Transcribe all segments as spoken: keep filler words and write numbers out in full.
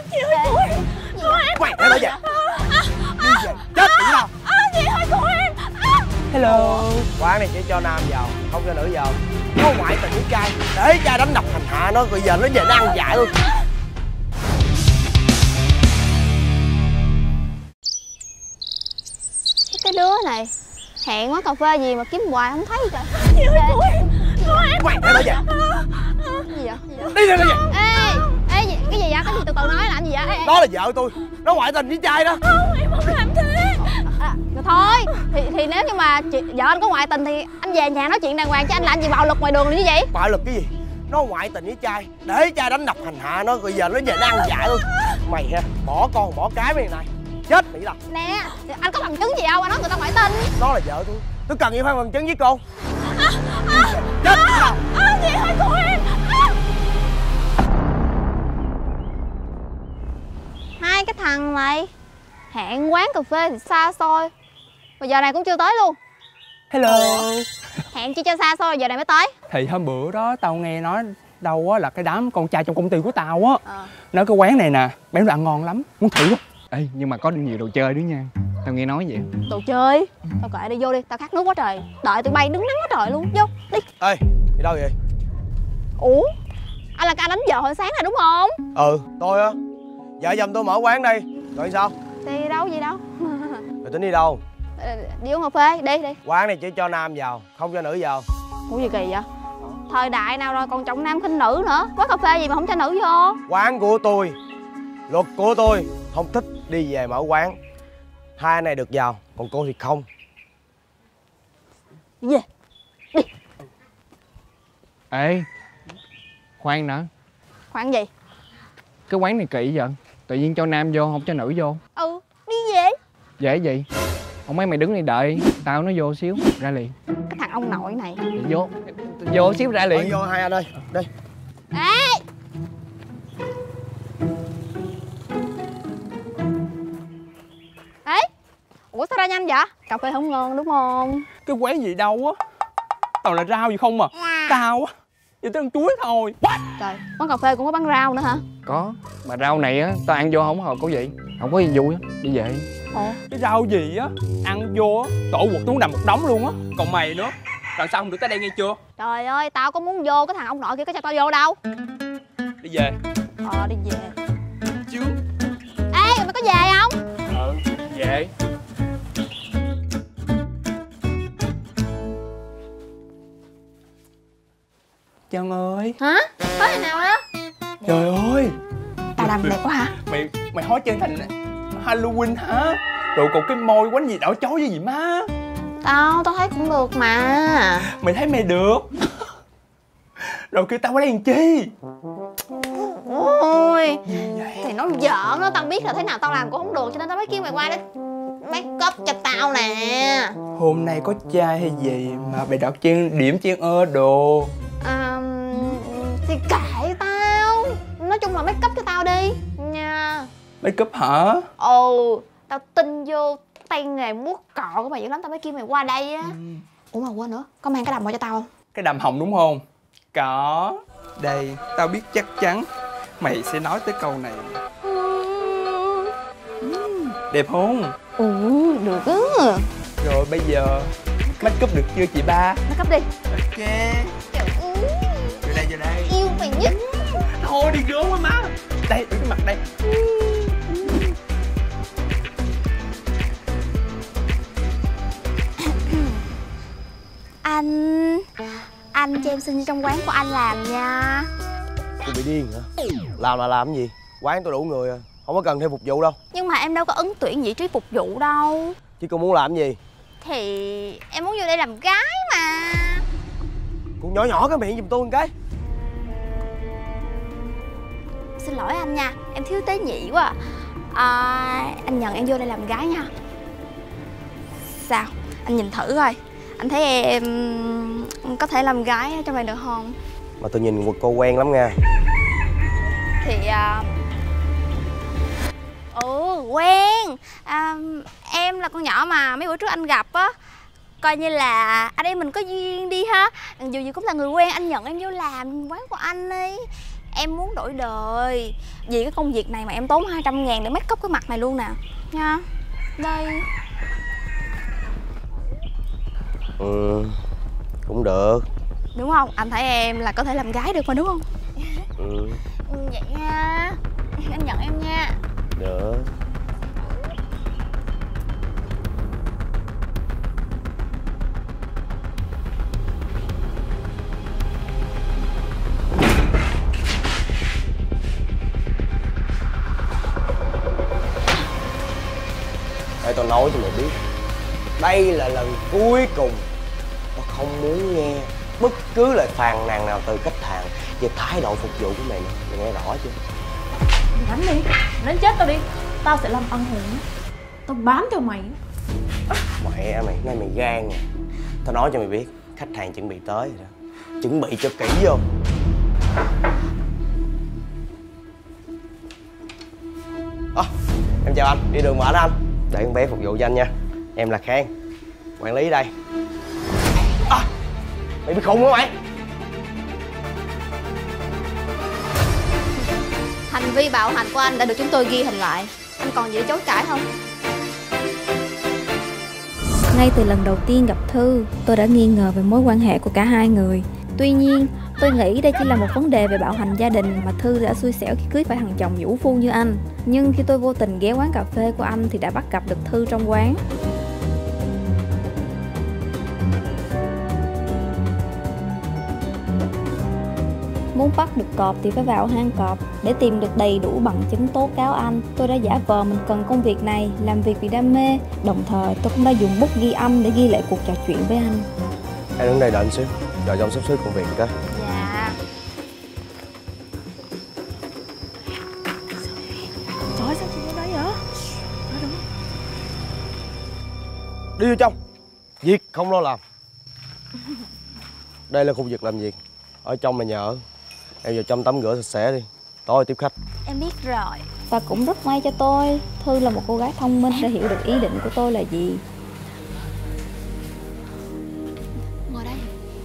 Chị ơi cứu em. Cứu em. Quay lại đó vậy. Đi về chết chị đâu. Chị ơi cứu em. Hello. Quán này chỉ cho nam vào, không cho nữ vào. Có ngoại tình với trai, để trai đánh đập hành hạ nó, rồi giờ nó về nó ăn dại luôn. Cái đứa này hẹn quán cà phê gì mà kiếm hoài không thấy trời. Chị ơi cứu em. Cứu em. Quay lại đó vậy. Gì vậy? Đi ra đây vậy. Ê, ê gì, cái gì vậy? Cái gì từ từ nói làm gì vậy? Ê, ê. Đó là vợ tôi, nó ngoại tình với trai đó. Không, em không làm thế. À, rồi thôi thì thì nếu như mà chị, vợ anh có ngoại tình thì anh về nhà nói chuyện đàng hoàng chứ anh làm gì bạo lực ngoài đường như vậy? Bạo lực cái gì? Nó ngoại tình với trai, để trai đánh đập hành hạ nó, rồi giờ nó về nó ăn dại luôn. Mày ha, bỏ con bỏ cái mấy này chết mày đâu. Nè, anh có bằng chứng gì đâu, anh nói người ta ngoại tình. Đó là vợ tôi, tôi cần gì phải bằng chứng với cô. À, à, chết mày đâu. À, chị ơi cứu em. À. Hai cái thằng này hẹn quán cà phê thì xa xôi mà giờ này cũng chưa tới luôn. Hello. Hẹn chi cho xa xôi giờ này mới tới. Thì hôm bữa đó tao nghe nói đâu á là cái đám con trai trong công ty của tao á Ờ. nói cái quán này nè bán đồ ăn ngon lắm, muốn thử không? Ê, nhưng mà có nhiều đồ chơi nữa nha. Tao nghe nói vậy. Đồ chơi? Tao kệ đi vô đi, tao khát nước quá trời. Đợi tụi bay đứng nắng quá trời luôn, vô đi. Ê, đi đâu vậy? Ủa? Anh là cái anh đánh vợ hồi sáng này đúng không? Ừ, tôi á. Vợ chồng tôi mở quán đây. Rồi sao? Đi đâu gì đâu. Rồi tính đi đâu? Đi uống cà phê, đi đi. Quán này chỉ cho nam vào, không cho nữ vào. Ủa gì kỳ vậy? Thời đại nào rồi còn trọng nam khinh nữ nữa. Quán cà phê gì mà không cho nữ vô? Quán của tôi, luật của tôi, không thích đi về mở quán. Hai anh này được vào, còn cô thì không. Đi về. Đi. Ê, khoan đã. Khoan gì? Cái quán này kỳ vậy? Tự nhiên cho nam vô, không cho nữ vô. Ừ, đi về. Dễ gì? Không mấy mày đứng đây đợi, tao nó vô xíu, ra liền. Cái thằng ông nội này. Để vô, vô xíu ra liền. Đi vô hai anh ơi, đi. Ê! Ê! Ủa sao ra nhanh vậy? Cà phê không ngon đúng không? Cái quán gì đâu á, toàn là rau gì không à. Tao á chỉ tới ăn chuối thôi. Trời, quán cà phê cũng có bán rau nữa hả? Có, mà rau này á, tao ăn vô không hợp có gì. Không có gì vui á, đi về. Ồ. Cái rau gì á, ăn vô á, tổ quật nó nằm một đống luôn á. Còn mày nữa, lần sau không được tới đây nghe chưa? Trời ơi, tao có muốn vô, cái thằng ông nội kia có cho tao vô đâu. Đi về. Ờ, đi về. Chứ. Ê, mày có về không? Ừ, về. Trân ơi. Hả? Có ngày nào đó? Trời ơi, Tao làm đẹp quá hả? Mày mày hóa chân thành Halloween hả? Rồi còn cái môi quánh gì đỏ chói với gì má? Tao, tao thấy cũng được mà. Mày thấy mày được. Rồi kêu tao qua đây làm chi? Ôi, thì nó giỡn đó, tao biết là thế nào tao làm cũng không được cho nên tao mới kêu mày qua đây make up cho tao nè. Hôm nay có trai hay gì mà mày đặt chân điểm chân ơ đồ? À, thì kệ tao. Nói chung là make up cho tao đi nha. Make up hả? Ồ, tao tin vô tay nghề muốt cọ của mày dữ lắm, tao mới kêu mày qua đây á. Ừ. Ủa mà quên nữa, có mang cái đầm qua cho tao không? Cái đầm hồng đúng không? Có. Đây, tao biết chắc chắn mày sẽ nói tới câu này. Ừ. Đẹp không? Ừ, được á. Rồi bây giờ make up được chưa chị ba? Make up đi. Ok. Ừ. Vô đây, vô đây. Yêu mày nhất. Thôi đi gớm quá má. Đây, đứng cái mặt đây. Anh Anh cho em xin vô trong quán của anh làm nha. Tôi bị điên hả? Làm là làm cái gì? Quán tôi đủ người à, không có cần thêm phục vụ đâu. Nhưng mà em đâu có ứng tuyển vị trí phục vụ đâu. Chứ cô muốn làm cái gì? Thì em muốn vô đây làm gái mà. Cô nhỏ nhỏ cái miệng giùm tôi một cái. Xin lỗi anh nha, em thiếu tế nhị quá à. À, anh nhận em vô đây làm gái nha. Sao? Anh nhìn thử coi. Anh thấy em có thể làm gái cho mày được không? Mà tôi nhìn cô quen lắm nha. Thì à... Ừ, quen à, em là con nhỏ mà mấy bữa trước anh gặp á. Coi như là anh em mình có duyên đi ha. Dù gì cũng là người quen, anh nhận em vô làm quán của anh đi. Em muốn đổi đời. Vì cái công việc này mà em tốn hai trăm ngàn để make up cái mặt này luôn nè. Nha. Đây. Ừ, cũng được. Đúng không? Anh thấy em là có thể làm gái được mà đúng không? Ừ. Ừ, vậy nha. Anh nhận em nha. Được. Để tao nói cho mày biết, đây là lần cuối cùng. Tao không muốn nghe bất cứ lời phàn nàn nào từ khách hàng về thái độ phục vụ của mày nữa. Mày nghe rõ chưa? Đánh đi, đánh chết tao đi. Tao sẽ làm ân hùng. Tao bám theo mày. Mẹ mày, nay mày gan nha. Tao nói cho mày biết, khách hàng chuẩn bị tới rồi đó. Chuẩn bị cho kỹ vô. À, em chào anh, đi đường mệt anh. Để con bé phục vụ cho anh nha. Em là Khang, quản lý đây. À, mày bị khùng hả mày? Hành vi bạo hành của anh đã được chúng tôi ghi hình lại. Anh còn gì để chối cãi không? Ngay từ lần đầu tiên gặp Thư, tôi đã nghi ngờ về mối quan hệ của cả hai người. Tuy nhiên, tôi nghĩ đây chỉ là một vấn đề về bạo hành gia đình mà Thư đã xui xẻo khi cưới phải thằng chồng vũ phu như anh. Nhưng khi tôi vô tình ghé quán cà phê của anh thì đã bắt gặp được Thư trong quán. Muốn bắt được cọp thì phải vào hang cọp. Để tìm được đầy đủ bằng chứng tố cáo anh, tôi đã giả vờ mình cần công việc này, làm việc vì đam mê. Đồng thời tôi cũng đã dùng bút ghi âm để ghi lại cuộc trò chuyện với anh. Em đứng đây đợi anh xíu, đợi trong sắp xếp công việc cái. Dạ. Trời ơi, sao chị ở đây vậy? Đi vô trong. Việc không lo làm. Đây là khu vực làm việc. Ở trong mà nhờ. Em vào trong tắm rửa sạch sẽ đi. Tối tiếp khách. Em biết rồi. Và cũng rất may cho tôi, Thư là một cô gái thông minh đã hiểu được ý định của tôi là gì. Ngồi đây.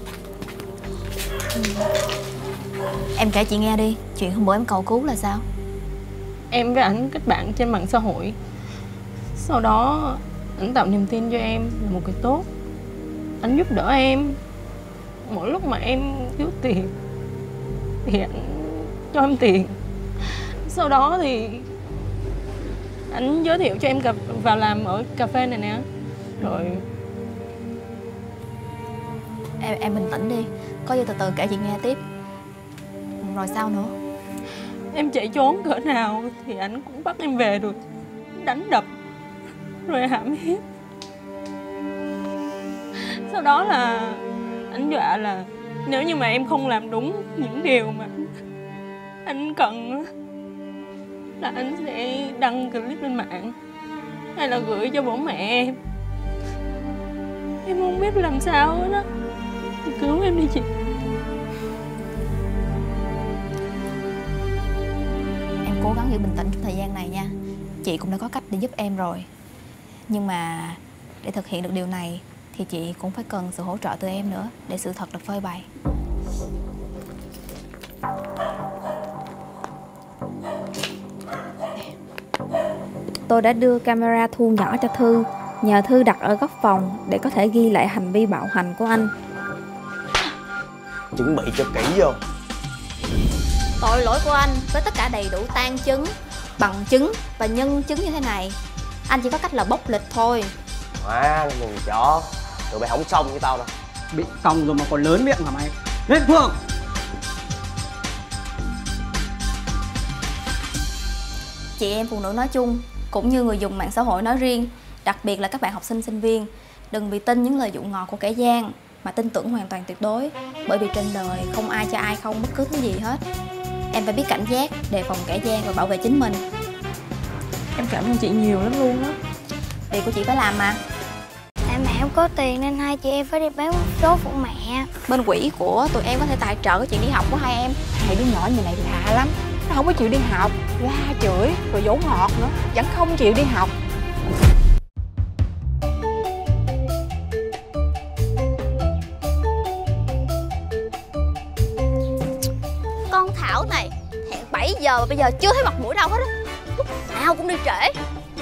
Ừ. Em kể chị nghe đi, chuyện hôm bữa em cầu cứu là sao? Em với ảnh kết bạn trên mạng xã hội. Sau đó ảnh tạo niềm tin cho em là một người tốt. Ảnh giúp đỡ em. Mỗi lúc mà em thiếu tiền thì ảnh cho em tiền. Sau đó thì ảnh giới thiệu cho em gặp vào làm ở cà phê này nè. Rồi Em em bình tĩnh đi, có gì từ từ kể chị nghe tiếp. Rồi sao nữa? em chạy trốn cỡ nào thì ảnh cũng bắt em về được. Đánh đập rồi hãm hiếp. Sau đó là ảnh dọa là nếu như mà em không làm đúng những điều mà anh cần là anh sẽ đăng clip lên mạng hay là gửi cho bố mẹ em. Em không biết làm sao hết á. Thì cứu em đi chị. Em cố gắng giữ bình tĩnh trong thời gian này nha. Chị cũng đã có cách để giúp em rồi. Nhưng mà để thực hiện được điều này thì chị cũng phải cần sự hỗ trợ từ em nữa để sự thật được phơi bày. Tôi đã đưa camera thu nhỏ cho Thư, nhờ Thư đặt ở góc phòng để có thể ghi lại hành vi bạo hành của anh. Chuẩn bị cho kỹ vô. Tội lỗi của anh với tất cả đầy đủ tang chứng, bằng chứng và nhân chứng như thế này, anh chỉ có cách là bốc lịch thôi. Má, nó mừng chó. Tụi mày không xong với tao đâu. Bị còng rồi mà còn lớn miệng hả mày? Lên Phương! Chị em phụ nữ nói chung, cũng như người dùng mạng xã hội nói riêng, đặc biệt là các bạn học sinh sinh viên, đừng vì tin những lời dụ ngọt của kẻ gian mà tin tưởng hoàn toàn tuyệt đối. Bởi vì trên đời không ai cho ai không bất cứ thứ gì hết. Em phải biết cảnh giác, đề phòng kẻ gian và bảo vệ chính mình. Em cảm ơn chị nhiều lắm luôn á. Việc của chị phải làm mà. Tại mẹ em có tiền nên hai chị em phải đi bán số phụ mẹ. Bên quỹ của tụi em có thể tài trợ cái chuyện đi học của hai em. Hai đứa nhỏ như này lạ lắm. Nó không có chịu đi học, la chửi, rồi dỗ ngọt nữa, vẫn không chịu đi học. Con Thảo này, giờ mà bây giờ chưa thấy mặt mũi đâu hết á. Lúc nào cũng đi trễ.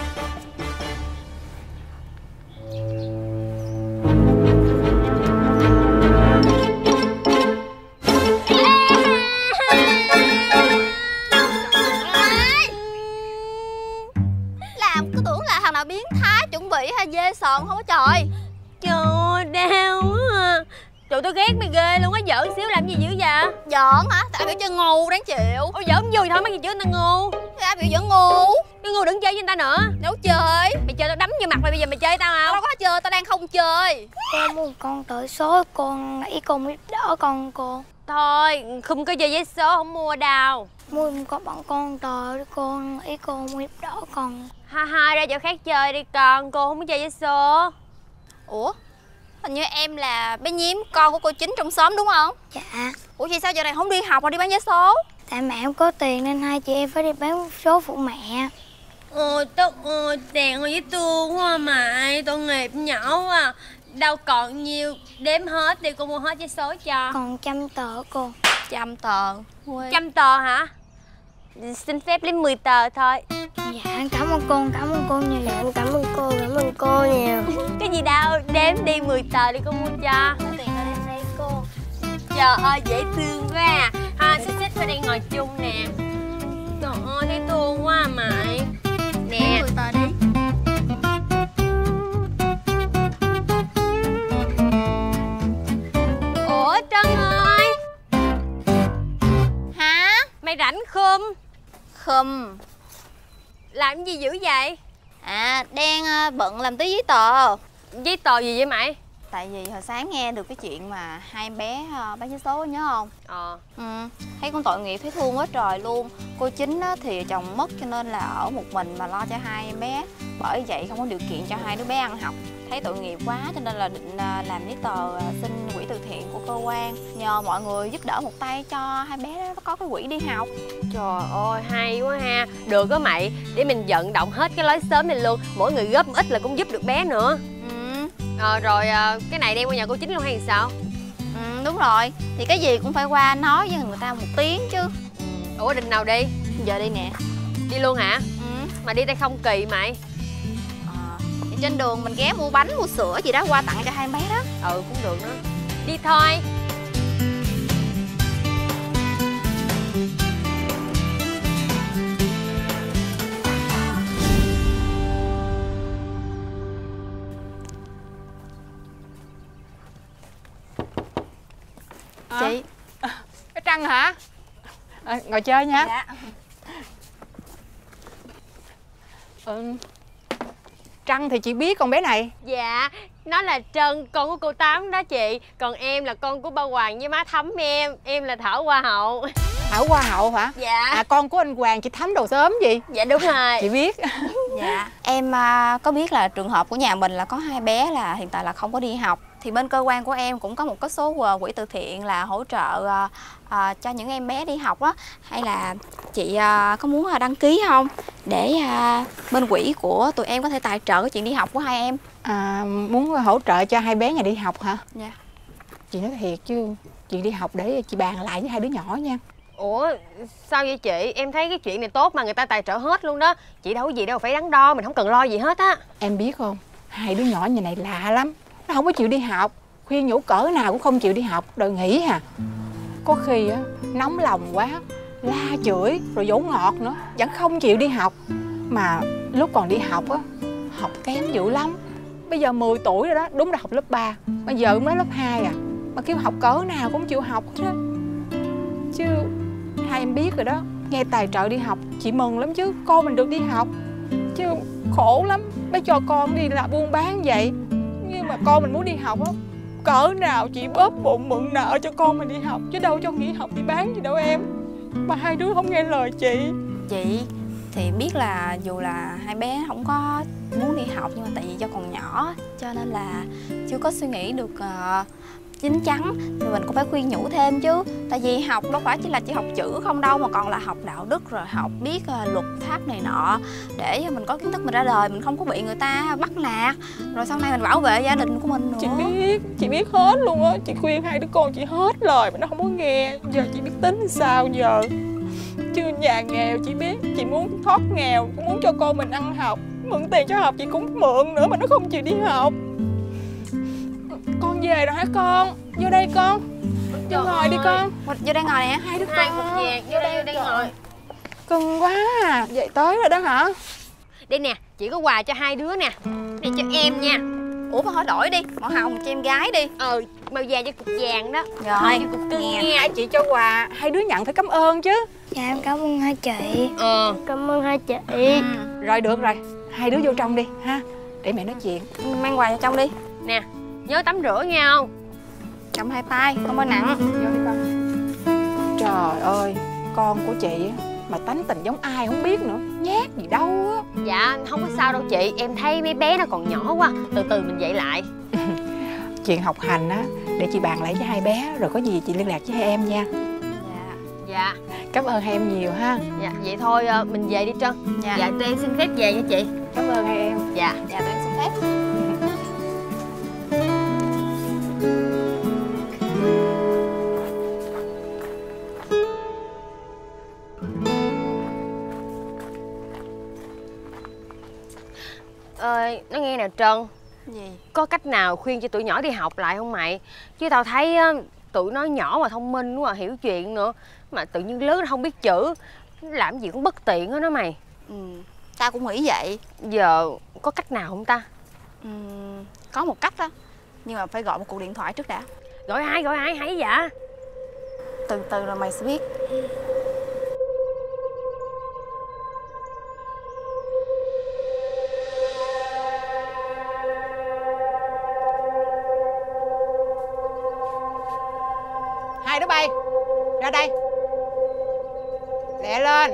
Làm cứ tưởng là thằng nào biến thái chuẩn bị hay dê sòn không có trời. Trời ơi, đau quá à. Trời, tôi ghét mày ghê luôn á. Giỡn xíu làm gì dữ vậy? Giỡn hả? Tại biểu chơi ngu đáng chịu. Ôi giỡn vui thôi, mấy gì chứ người ta ngu. Ai biểu giỡn ngu? Cái ngu đừng chơi với người ta nữa. Đâu chơi. Mày chơi tao đấm vô mặt mày, bây giờ mày chơi tao Tao không? đâu có chơi, tao đang không chơi. Con muốn con tới số, con nghĩ con giúp đỡ con cô. Thôi, không có chơi vé số, không mua đâu. Muốn có bọn con tới, con nghĩ con muốn giúp đỡ con. Ha ha, ra chỗ khác chơi đi con, cô không có chơi vé số. Ủa? Hình như em là bé Nhiếm, con của cô Chính trong xóm đúng không? Dạ. Ủa vậy sao giờ này không đi học mà đi bán vé số? Tại mẹ không có tiền nên hai chị em phải đi bán số phụ mẹ. Ôi, tức ơi, tiền với tôi quá mà, tội nghiệp nhỏ quá. Đâu còn nhiều, đếm hết đi, cô mua hết vé số cho. Còn trăm tờ cô. Trăm tờ. Trăm tờ hả? Xin phép lấy mười tờ thôi. Dạ, cảm ơn cô, cảm ơn cô nhiều. Cảm ơn cô, cảm ơn cô nhiều. Cái gì đâu, đếm đi mười tờ đi cô mua cho. Có tiền ở đây đây cô. Trời ơi, dễ thương quá à. Ha, xích xích vào đây ngồi chung nè. Trời ơi, thấy thương quá à mày. Nè, mười tờ đi. ủa Trân ơi. Hả? Mày rảnh không? Khum. Làm gì dữ vậy? À, đang uh, bận làm tí giấy tờ. Giấy tờ gì vậy mày? Tại vì hồi sáng nghe được cái chuyện mà hai em bé uh, bán vé số nhớ không? Ờ. Ừ, thấy con tội nghiệp thấy thương quá trời luôn. Cô Chính á, thì chồng mất cho nên là ở một mình mà lo cho hai em bé. Bởi vậy không có điều kiện cho hai đứa bé ăn học. Thấy tội nghiệp quá cho nên là định uh, làm giấy tờ uh, xin quỹ từ thiện của cơ quan. Nhờ mọi người giúp đỡ một tay cho hai bé đó có cái quỹ đi học. Trời ơi, hay quá ha. Được á mày, để mình vận động hết cái lối xóm này luôn. Mỗi người góp một ít là cũng giúp được bé nữa. Ừ. Ờ, rồi à, cái này đem qua nhà cô Chính luôn hay sao? Ừ, đúng rồi. Thì cái gì cũng phải qua nói với người ta một tiếng chứ. Ủa định nào đi? Giờ đi nè. Đi luôn hả? Ừ. Mà đi tay không kỳ mày. À, trên đường mình ghé mua bánh, mua sữa gì đó qua tặng cho hai em bé đó. Ừ, cũng được đó. Đi thôi. À. Chị. Cái Trăng hả? À, ngồi chơi nha. Dạ. Ừ. Trăng thì chị biết con bé này. Dạ, nó là Trân, con của cô Tám đó chị. Còn em là con của ba Hoàng với má Thắm em. Em là Thảo Hoa hậu. Thảo Hoa hậu hả? Dạ. À, con của anh Hoàng chị Thắm đầu sớm gì? Dạ đúng rồi. Chị biết. Dạ. Em uh, có biết là trường hợp của nhà mình là có hai bé là hiện tại là không có đi học. Thì bên cơ quan của em cũng có một cái số uh, quỹ từ thiện là hỗ trợ uh, uh, cho những em bé đi học á. Hay là chị uh, có muốn uh, đăng ký không? Để uh, bên quỹ của tụi em có thể tài trợ cái chuyện đi học của hai em. À, muốn hỗ trợ cho hai bé nhà đi học hả? Dạ. Chị nói thiệt chứ, chị đi học để chị bàn lại với hai đứa nhỏ nha. Ủa, sao vậy chị? Em thấy cái chuyện này tốt mà người ta tài trợ hết luôn đó. Chị đâu có gì đâu phải đắn đo, mình không cần lo gì hết á. Em biết không, hai đứa nhỏ như này lạ lắm. Nó không có chịu đi học, khuyên nhủ cỡ nào cũng không chịu đi học, đòi nghỉ hà. Có khi á, nóng lòng quá, la chửi rồi dỗ ngọt nữa, vẫn không chịu đi học. Mà lúc còn đi học á, học kém dữ lắm. Bây giờ mười tuổi rồi đó, đúng là học lớp ba. Bây giờ mới lớp hai à. Mà kêu học cỡ nào cũng chịu học hết á. Chứ hai em biết rồi đó, nghe tài trợ đi học chị mừng lắm chứ, con mình được đi học. Chứ khổ lắm, mới cho con đi là buôn bán vậy. Nhưng mà con mình muốn đi học á, cỡ nào chị bóp bụng mượn nợ cho con mình đi học, chứ đâu cho nghỉ học đi bán gì đâu em. Mà hai đứa không nghe lời chị. Chị thì biết là dù là hai bé không có muốn đi học, nhưng mà tại vì do còn nhỏ cho nên là chưa có suy nghĩ được uh, chín chắn, thì mình cũng phải khuyên nhủ thêm chứ. Tại vì học đâu phải chỉ là chỉ học chữ không đâu, mà còn là học đạo đức, rồi học biết uh, luật pháp này nọ, để mình có kiến thức mình ra đời mình không có bị người ta bắt nạt, rồi sau này mình bảo vệ gia đình của mình nữa. Chị biết, chị biết hết luôn á. Chị khuyên hai đứa con chị hết lời mà nó không có nghe. Giờ chị biết tính sao giờ. Chứ nhà nghèo chị biết, chị muốn thoát nghèo, cũng muốn cho con mình ăn học. Mượn tiền cho học chị cũng mượn nữa mà nó không chịu đi học. Con về rồi hả con? Vô đây con. Vô ngồi đi con. Vô đây ngồi nè, hai đứa Hai con. một vàng, vô đây, vô đây ngồi. Cưng quá à. Vậy tới rồi đó hả? Đây nè, chị có quà cho hai đứa nè. Này cho em nha. Ủa mà hỏi đổi đi, màu hồng cho em gái đi. Ờ, màu vàng cho cục vàng đó. Rồi, cục cưng nè. nha. Hai chị cho quà, hai đứa nhận phải cảm ơn chứ. Dạ em cảm ơn hai chị. Ờ. Cảm ơn hai chị. Ừ. Rồi được rồi, hai đứa vô trong đi ha. Để mẹ nói chuyện. Mang quà vào trong đi. Nè, nhớ tắm rửa nghe không? Cầm hai tay, không có nặng. Vô đi con. Trời ơi, con của chị á, mà tánh tình giống ai không biết nữa. Nhát gì đâu á. Dạ, không có sao đâu chị. Em thấy mấy bé nó còn nhỏ quá. Từ từ mình dạy lại. Chuyện học hành á, để chị bàn lại với hai bé. Rồi có gì chị liên lạc với hai em nha. Dạ. Dạ. Cảm ơn hai em nhiều ha. Dạ, vậy thôi ờ, mình về đi Trân. Dạ. Dạ, tụi em xin phép về nha chị. Cảm ơn hai em. Dạ. Dạ tụi em xin phép. Ờ, nó nghe nè Trân. Gì? Có cách nào khuyên cho tụi nhỏ đi học lại không mày? Chứ tao thấy á, tụi nó nhỏ mà thông minh quá, hiểu chuyện nữa. Mà tự nhiên lớn nó không biết chữ. Làm gì cũng bất tiện hết đó mày. Ừ, tao cũng nghĩ vậy. Giờ có cách nào không ta? Ừ, có một cách đó. Nhưng mà phải gọi một cuộc điện thoại trước đã. Gọi ai, gọi ai, hay vậy? Từ từ rồi mày sẽ biết. Hai đứa bay, ra đây. Lẹ lên.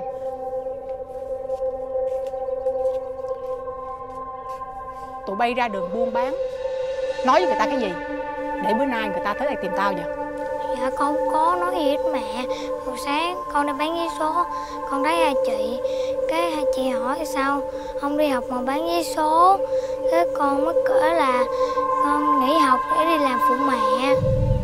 Tụi bay ra đường buôn bán, nói với người ta cái gì để bữa nay người ta tới đây tìm tao vậy? Dạ con không có nói gì hết mẹ. Hồi sáng con đi bán vé số, con thấy hai chị. Cái hai chị hỏi sao không đi học mà bán vé số. Cái con mới kể là con nghỉ học để đi làm phụ mẹ.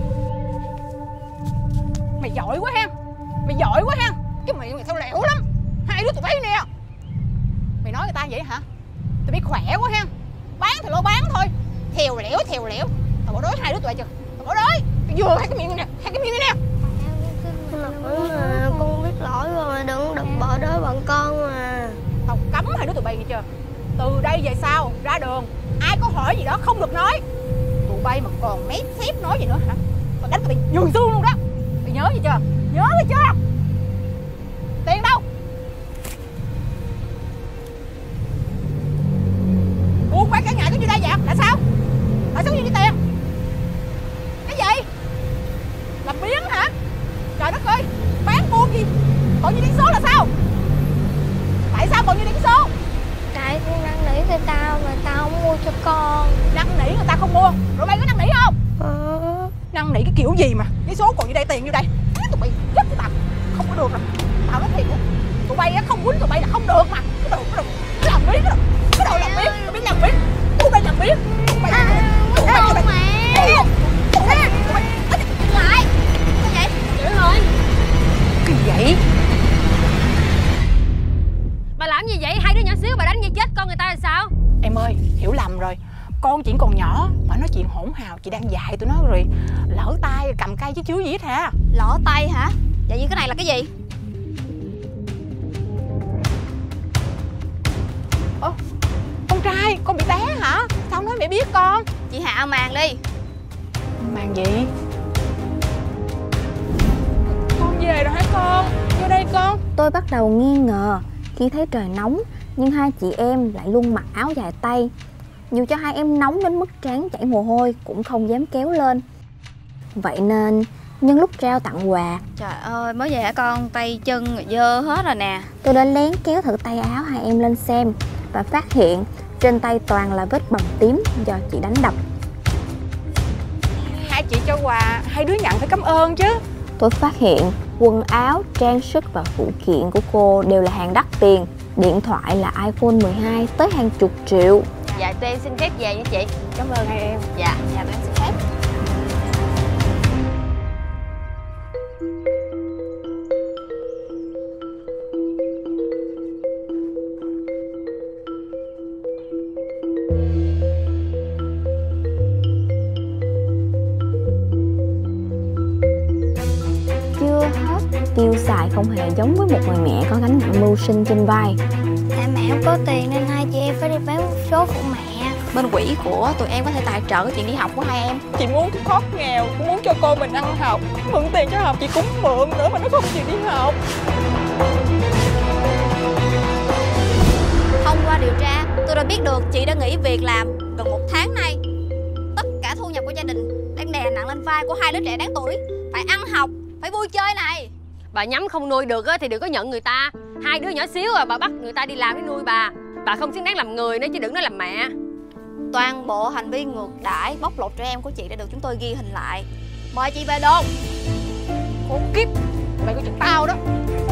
Mày giỏi quá ha. Mày giỏi quá ha. Cái miệng mày thao lẻo lắm. Hai đứa tụi bay nè. Mày nói người ta vậy hả? Tụi bay khỏe quá ha. Bán thì lo bán thôi. Thèo lẻo thèo lẻo. Tao bỏ đói hai đứa tụi bay chưa? Tao bỏ đói. Vừa hai cái miệng này nè. Hai cái miệng này nè. Lỗi mà con biết lỗi rồi, đừng đừng bỏ đói bọn con mà. Tao cấm hai đứa tụi bay nghe chưa? Từ đây về sau ra đường ai có hỏi gì đó không được nói. Tụi bay mà còn mấy xếp nói gì nữa hả? Tao đánh tụi bay nhường xương luôn đó. Mày nhớ gì chưa? Nhớ gì chưa? Tiền đâu? Buôn bán cả ngày cứ như đây vậy? Tại sao? Tại sao như đi tiền? Cái gì? Làm biếng hả? Trời đất ơi, bán buôn gì? Còn như điên số là sao? Tại sao còn như điên số? Tại con năn nỉ người ta mà tao không mua cho con. Năn nỉ người ta không mua, rồi bay có năn nỉ không? Ờ. Năn nỉ cái kiểu gì mà cái số còn như đây, tiền như đây. Tụi bay chết tụi tao, không có được rồi. Tao nói thiệt á, tụi bay á không quýnh tụi bay là không được mà. Cái đồ, cái đồ, cái làm biếng, cái đồ, cái đồ làm biếng, tụi bay làm biếng, tụi bay làm biếng, tụi bay, tụi bay, tụi bay, mẹ. tụi bay, tụi bay, Lại. Sao vậy? Chửi rồi. cái vậy? Bà làm gì vậy? Hai đứa nhỏ xíu bà đánh như chết con người ta là sao? Em ơi, hiểu lầm rồi. Con chuyện còn nhỏ mà nói chuyện hỗn hào, chị đang dạy tụi nó rồi lỡ tay cầm cây chứ chứ gì hết hả? Lỡ tay hả? Vậy như cái này là cái gì? Ơ, con trai, con bị té hả? Sao nói mẹ biết con? Chị hạ màn đi. Màn gì? Con về rồi hả con? Vô đây con. Tôi bắt đầu nghi ngờ khi thấy trời nóng nhưng hai chị em lại luôn mặc áo dài tay. Dù cho hai em nóng đến mức trán chảy mồ hôi cũng không dám kéo lên. Vậy nên nhân lúc trao tặng quà, Trời ơi, mới về hả con? Tay chân rồi dơ hết rồi nè. tôi đã lén kéo thử tay áo hai em lên xem và phát hiện trên tay toàn là vết bầm tím do chị đánh đập. Hai chị cho quà, hai đứa nhận phải cảm ơn chứ. Tôi phát hiện quần áo, trang sức và phụ kiện của cô đều là hàng đắt tiền. Điện thoại là iPhone mười hai tới hàng chục triệu. Dạ, tụi em xin phép về nha chị. Cảm ơn hai em. Dạ. Dạ tụi em xin phép. Chưa hết, tiêu xài không hề giống với một người mẹ có gánh nặng mưu sinh trên vai. Tại mẹ không có tiền nên hai chị em phải đi bán một số phụ mẹ. Bên quỹ của tụi em có thể tài trợ cái chuyện đi học của hai em. Chị muốn thoát nghèo, cũng muốn cho cô mình ăn học. Mượn tiền cho học chị cũng mượn nữa mà nó không chịu đi học. Thông qua điều tra, tôi đã biết được chị đã nghỉ việc làm gần một tháng nay. Tất cả thu nhập của gia đình đang đè nặng lên vai của hai đứa trẻ đáng tuổi. Phải ăn học, phải vui chơi này. Bà nhắm không nuôi được thì đừng có nhận người ta. Hai đứa nhỏ xíu à, bà bắt người ta đi làm để nuôi bà. Bà không xứng đáng làm người nữa chứ đừng nói làm mẹ. Toàn bộ hành vi ngược đãi, bóc lột trẻ em của chị đã được chúng tôi ghi hình lại. Mời chị về đồn. Khốn kiếp, mày có chừng tao đó.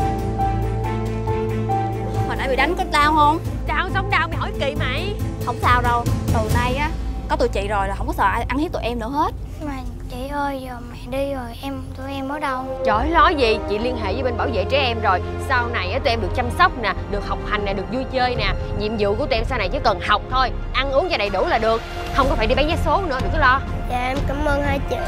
Hồi nãy bị đánh có đau không? Đau sống đau, mày hỏi kỳ mày. Không sao đâu, từ nay á có tụi chị rồi là không có sợ ai ăn hiếp tụi em nữa hết. Mà chị ơi, giờ mẹ đi rồi, em tụi em ở đâu? Trời lo gì, chị liên hệ với bên bảo vệ trẻ em rồi. Sau này á tụi em được chăm sóc nè, được học hành nè, được vui chơi nè. Nhiệm vụ của tụi em sau này chỉ cần học thôi, ăn uống cho đầy đủ là được. Không có phải đi bán vé số nữa, đừng có lo. Dạ em cảm ơn hai chị.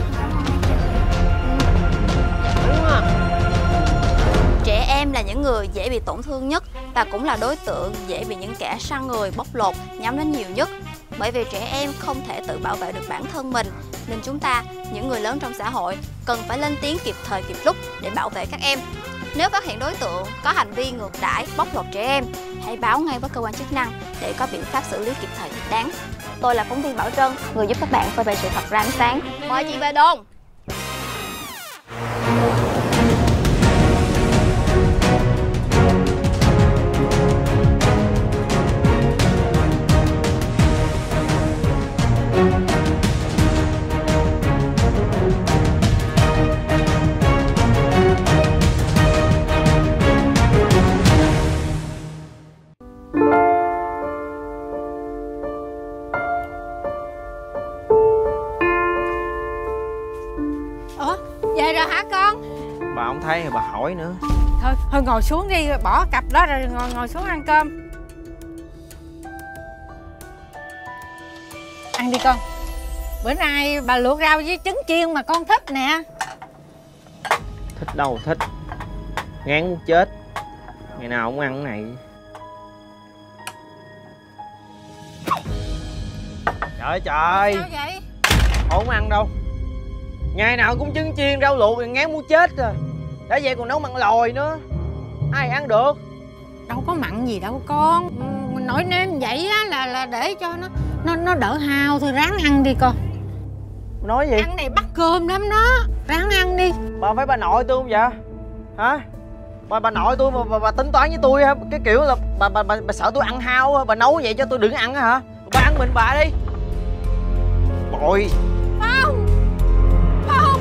Đúng không? Trẻ em là những người dễ bị tổn thương nhất và cũng là đối tượng dễ bị những kẻ săn người bóc lột nhắm đến nhiều nhất. Bởi vì trẻ em không thể tự bảo vệ được bản thân mình, nên chúng ta, những người lớn trong xã hội, cần phải lên tiếng kịp thời kịp lúc để bảo vệ các em. Nếu phát hiện đối tượng có hành vi ngược đãi, bóc lột trẻ em, hãy báo ngay với cơ quan chức năng để có biện pháp xử lý kịp thời thích đáng. Tôi là phóng viên Bảo Trân, người giúp các bạn phơi bày sự thật ra ánh sáng. Mời chị về đồn. Về rồi hả con? Bà không thấy thì bà hỏi nữa. Thôi, thôi ngồi xuống đi, bỏ cặp đó rồi ngồi, ngồi xuống ăn cơm. Ăn đi con. Bữa nay bà luộc rau với trứng chiên mà con thích nè. Thích đâu thích. Ngán muốn chết. Ngày nào cũng ăn cái này. Trời trời. Sao vậy? Không ăn đâu. Ngày nào cũng trứng chiên rau luộc thì ngán muốn chết rồi. Đã vậy còn nấu mặn lòi nữa. Ai ăn được. Đâu có mặn gì đâu con. Mình nổi nêm vậy á là là để cho nó nó nó đỡ hao thôi, ráng ăn đi con. Nói gì? Ăn này bắt cơm lắm đó. Ráng ăn đi. Bà phải bà nội tôi không vậy? Hả? Bà bà nội tôi mà bà, bà tính toán với tôi hả? Cái kiểu là bà bà bà, bà sợ tôi ăn hao, bà nấu vậy cho tôi đừng ăn hả? Bà ăn mình bà đi. Bội. Không. Không.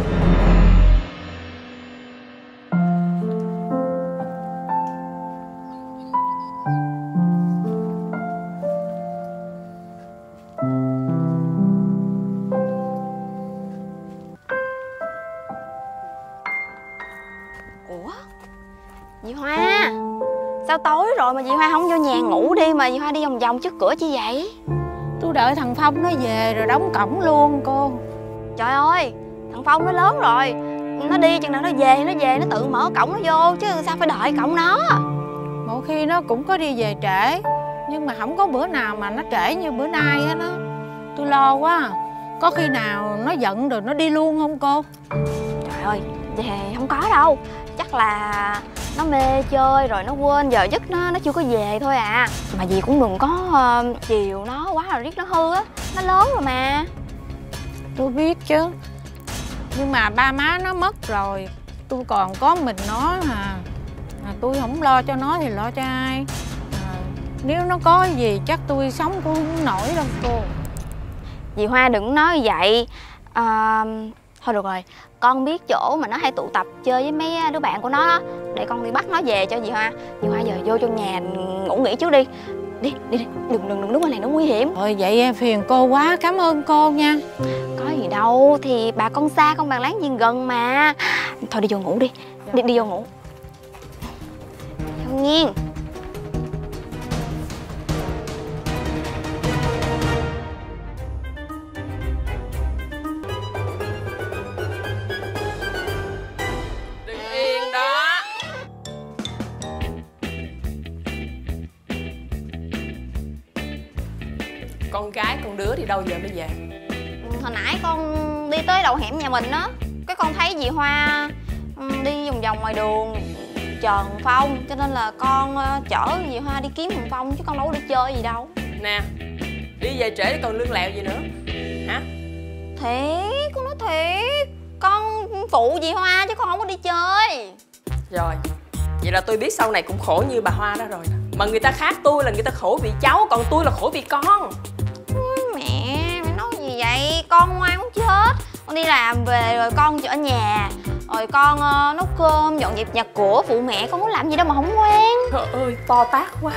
Ủa? Dì Hoa, sao tối rồi mà dì Hoa không vô nhà ngủ đi mà dì Hoa đi vòng vòng trước cửa chi vậy? Tôi đợi thằng Phong nó về rồi đóng cổng luôn cô. Trời ơi, thằng Phong nó lớn rồi, nó đi chừng nào nó về thì nó về, nó tự mở cổng nó vô chứ sao phải đợi cổng nó. Mỗi khi nó cũng có đi về trễ, nhưng mà không có bữa nào mà nó trễ như bữa nay á. Nó tôi lo quá. Có khi nào nó giận rồi nó đi luôn không cô? Trời ơi, về không có đâu. Chắc là nó mê chơi rồi nó quên giờ giấc nó, nó chưa có về thôi à. Mà dì cũng đừng có uh, chiều nó quá là riết nó hư á. Nó lớn rồi mà. Tôi biết chứ. Nhưng mà ba má nó mất rồi, tôi còn có mình nó à. à tôi không lo cho nó thì lo cho ai à, nếu nó có gì chắc tôi sống cũng không nổi đâu cô. Dì Hoa đừng nói vậy à, thôi được rồi, con biết chỗ mà nó hay tụ tập chơi với mấy đứa bạn của nó đó, để con đi bắt nó về cho dì Hoa. Dì Hoa giờ vô trong nhà ngủ nghỉ trước đi. Đi, đi, đi. Đừng, đừng, đừng đứng ngoài này nó nguy hiểm. Thôi vậy phiền cô quá, cảm ơn cô nha. Có gì đâu, thì bà con xa không bằng láng giềng gần mà. Thôi đi vô ngủ đi. Đi, đi vô ngủ. Không nghiêng. Con gái con đứa thì đâu giờ mới về? Hồi nãy con đi tới đầu hẻm nhà mình á, cái con thấy dì Hoa đi vòng vòng ngoài đường chờ thằng Phong, cho nên là con chở dì Hoa đi kiếm thằng Phong chứ con đâu có đi chơi gì đâu. Nè, đi về trễ còn lương lẹo gì nữa hả? Thiệt, con nói thiệt, con phụ dì Hoa chứ con không có đi chơi. Rồi, vậy là tôi biết sau này cũng khổ như bà Hoa đó rồi. Mà người ta khác tôi là người ta khổ vì cháu, còn tôi là khổ vì con. Mẹ, mẹ nói gì vậy? Con ngoan muốn chết. Con đi làm về rồi con ở nhà, rồi con uh, nấu cơm, dọn dẹp nhà cửa, phụ mẹ. Con có làm gì đâu mà không ngoan. Trời ơi, to tát quá.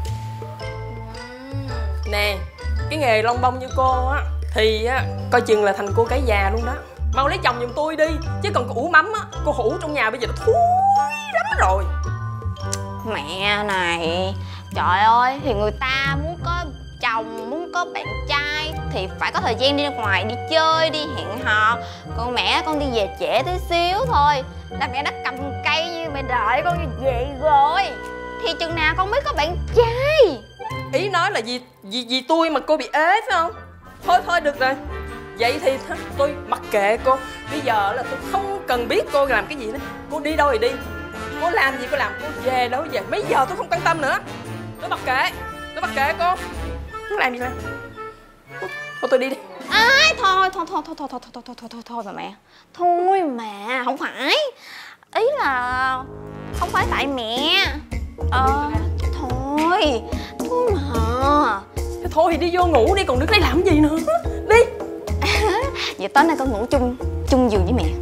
Nè, cái nghề lông bông như cô á thì á, coi chừng là thành cô cái già luôn đó. Mau lấy chồng giùm tôi đi. Chứ còn cô ủ mắm á, cô ủ trong nhà bây giờ nó thúi lắm rồi. Mẹ này, trời ơi, thì người ta muốn có chồng, muốn có bạn trai thì phải có thời gian đi ra ngoài, đi chơi, đi hẹn hò. Còn mẹ con đi về trễ tí xíu thôi là mẹ đã cầm cây như mẹ đợi con như vậy rồi. Thì chừng nào con mới có bạn trai. Ý nói là vì, vì, vì tôi mà cô bị ế phải không? Thôi thôi được rồi. Vậy thì tôi mặc kệ cô. Bây giờ là tôi không cần biết cô làm cái gì nữa. Cô đi đâu thì đi, cô làm gì cô làm, cô về đâu về. Mấy giờ tôi không quan tâm nữa. Tôi mặc kệ, tôi mặc kệ cô. Muốn làm gì làm. Thôi tôi đi đi. Ai, thôi, thôi, thôi, thôi, thôi, thôi, thôi, thôi, thôi, thôi, thôi mà mẹ. Thôi mà, không phải. Ý là không phải tại mẹ. Ờ, thôi, thôi mà. Thôi thì đi vô ngủ đi, còn đứng đây làm gì nữa. Đi. Vậy tối nay con ngủ chung, chung giường với mẹ.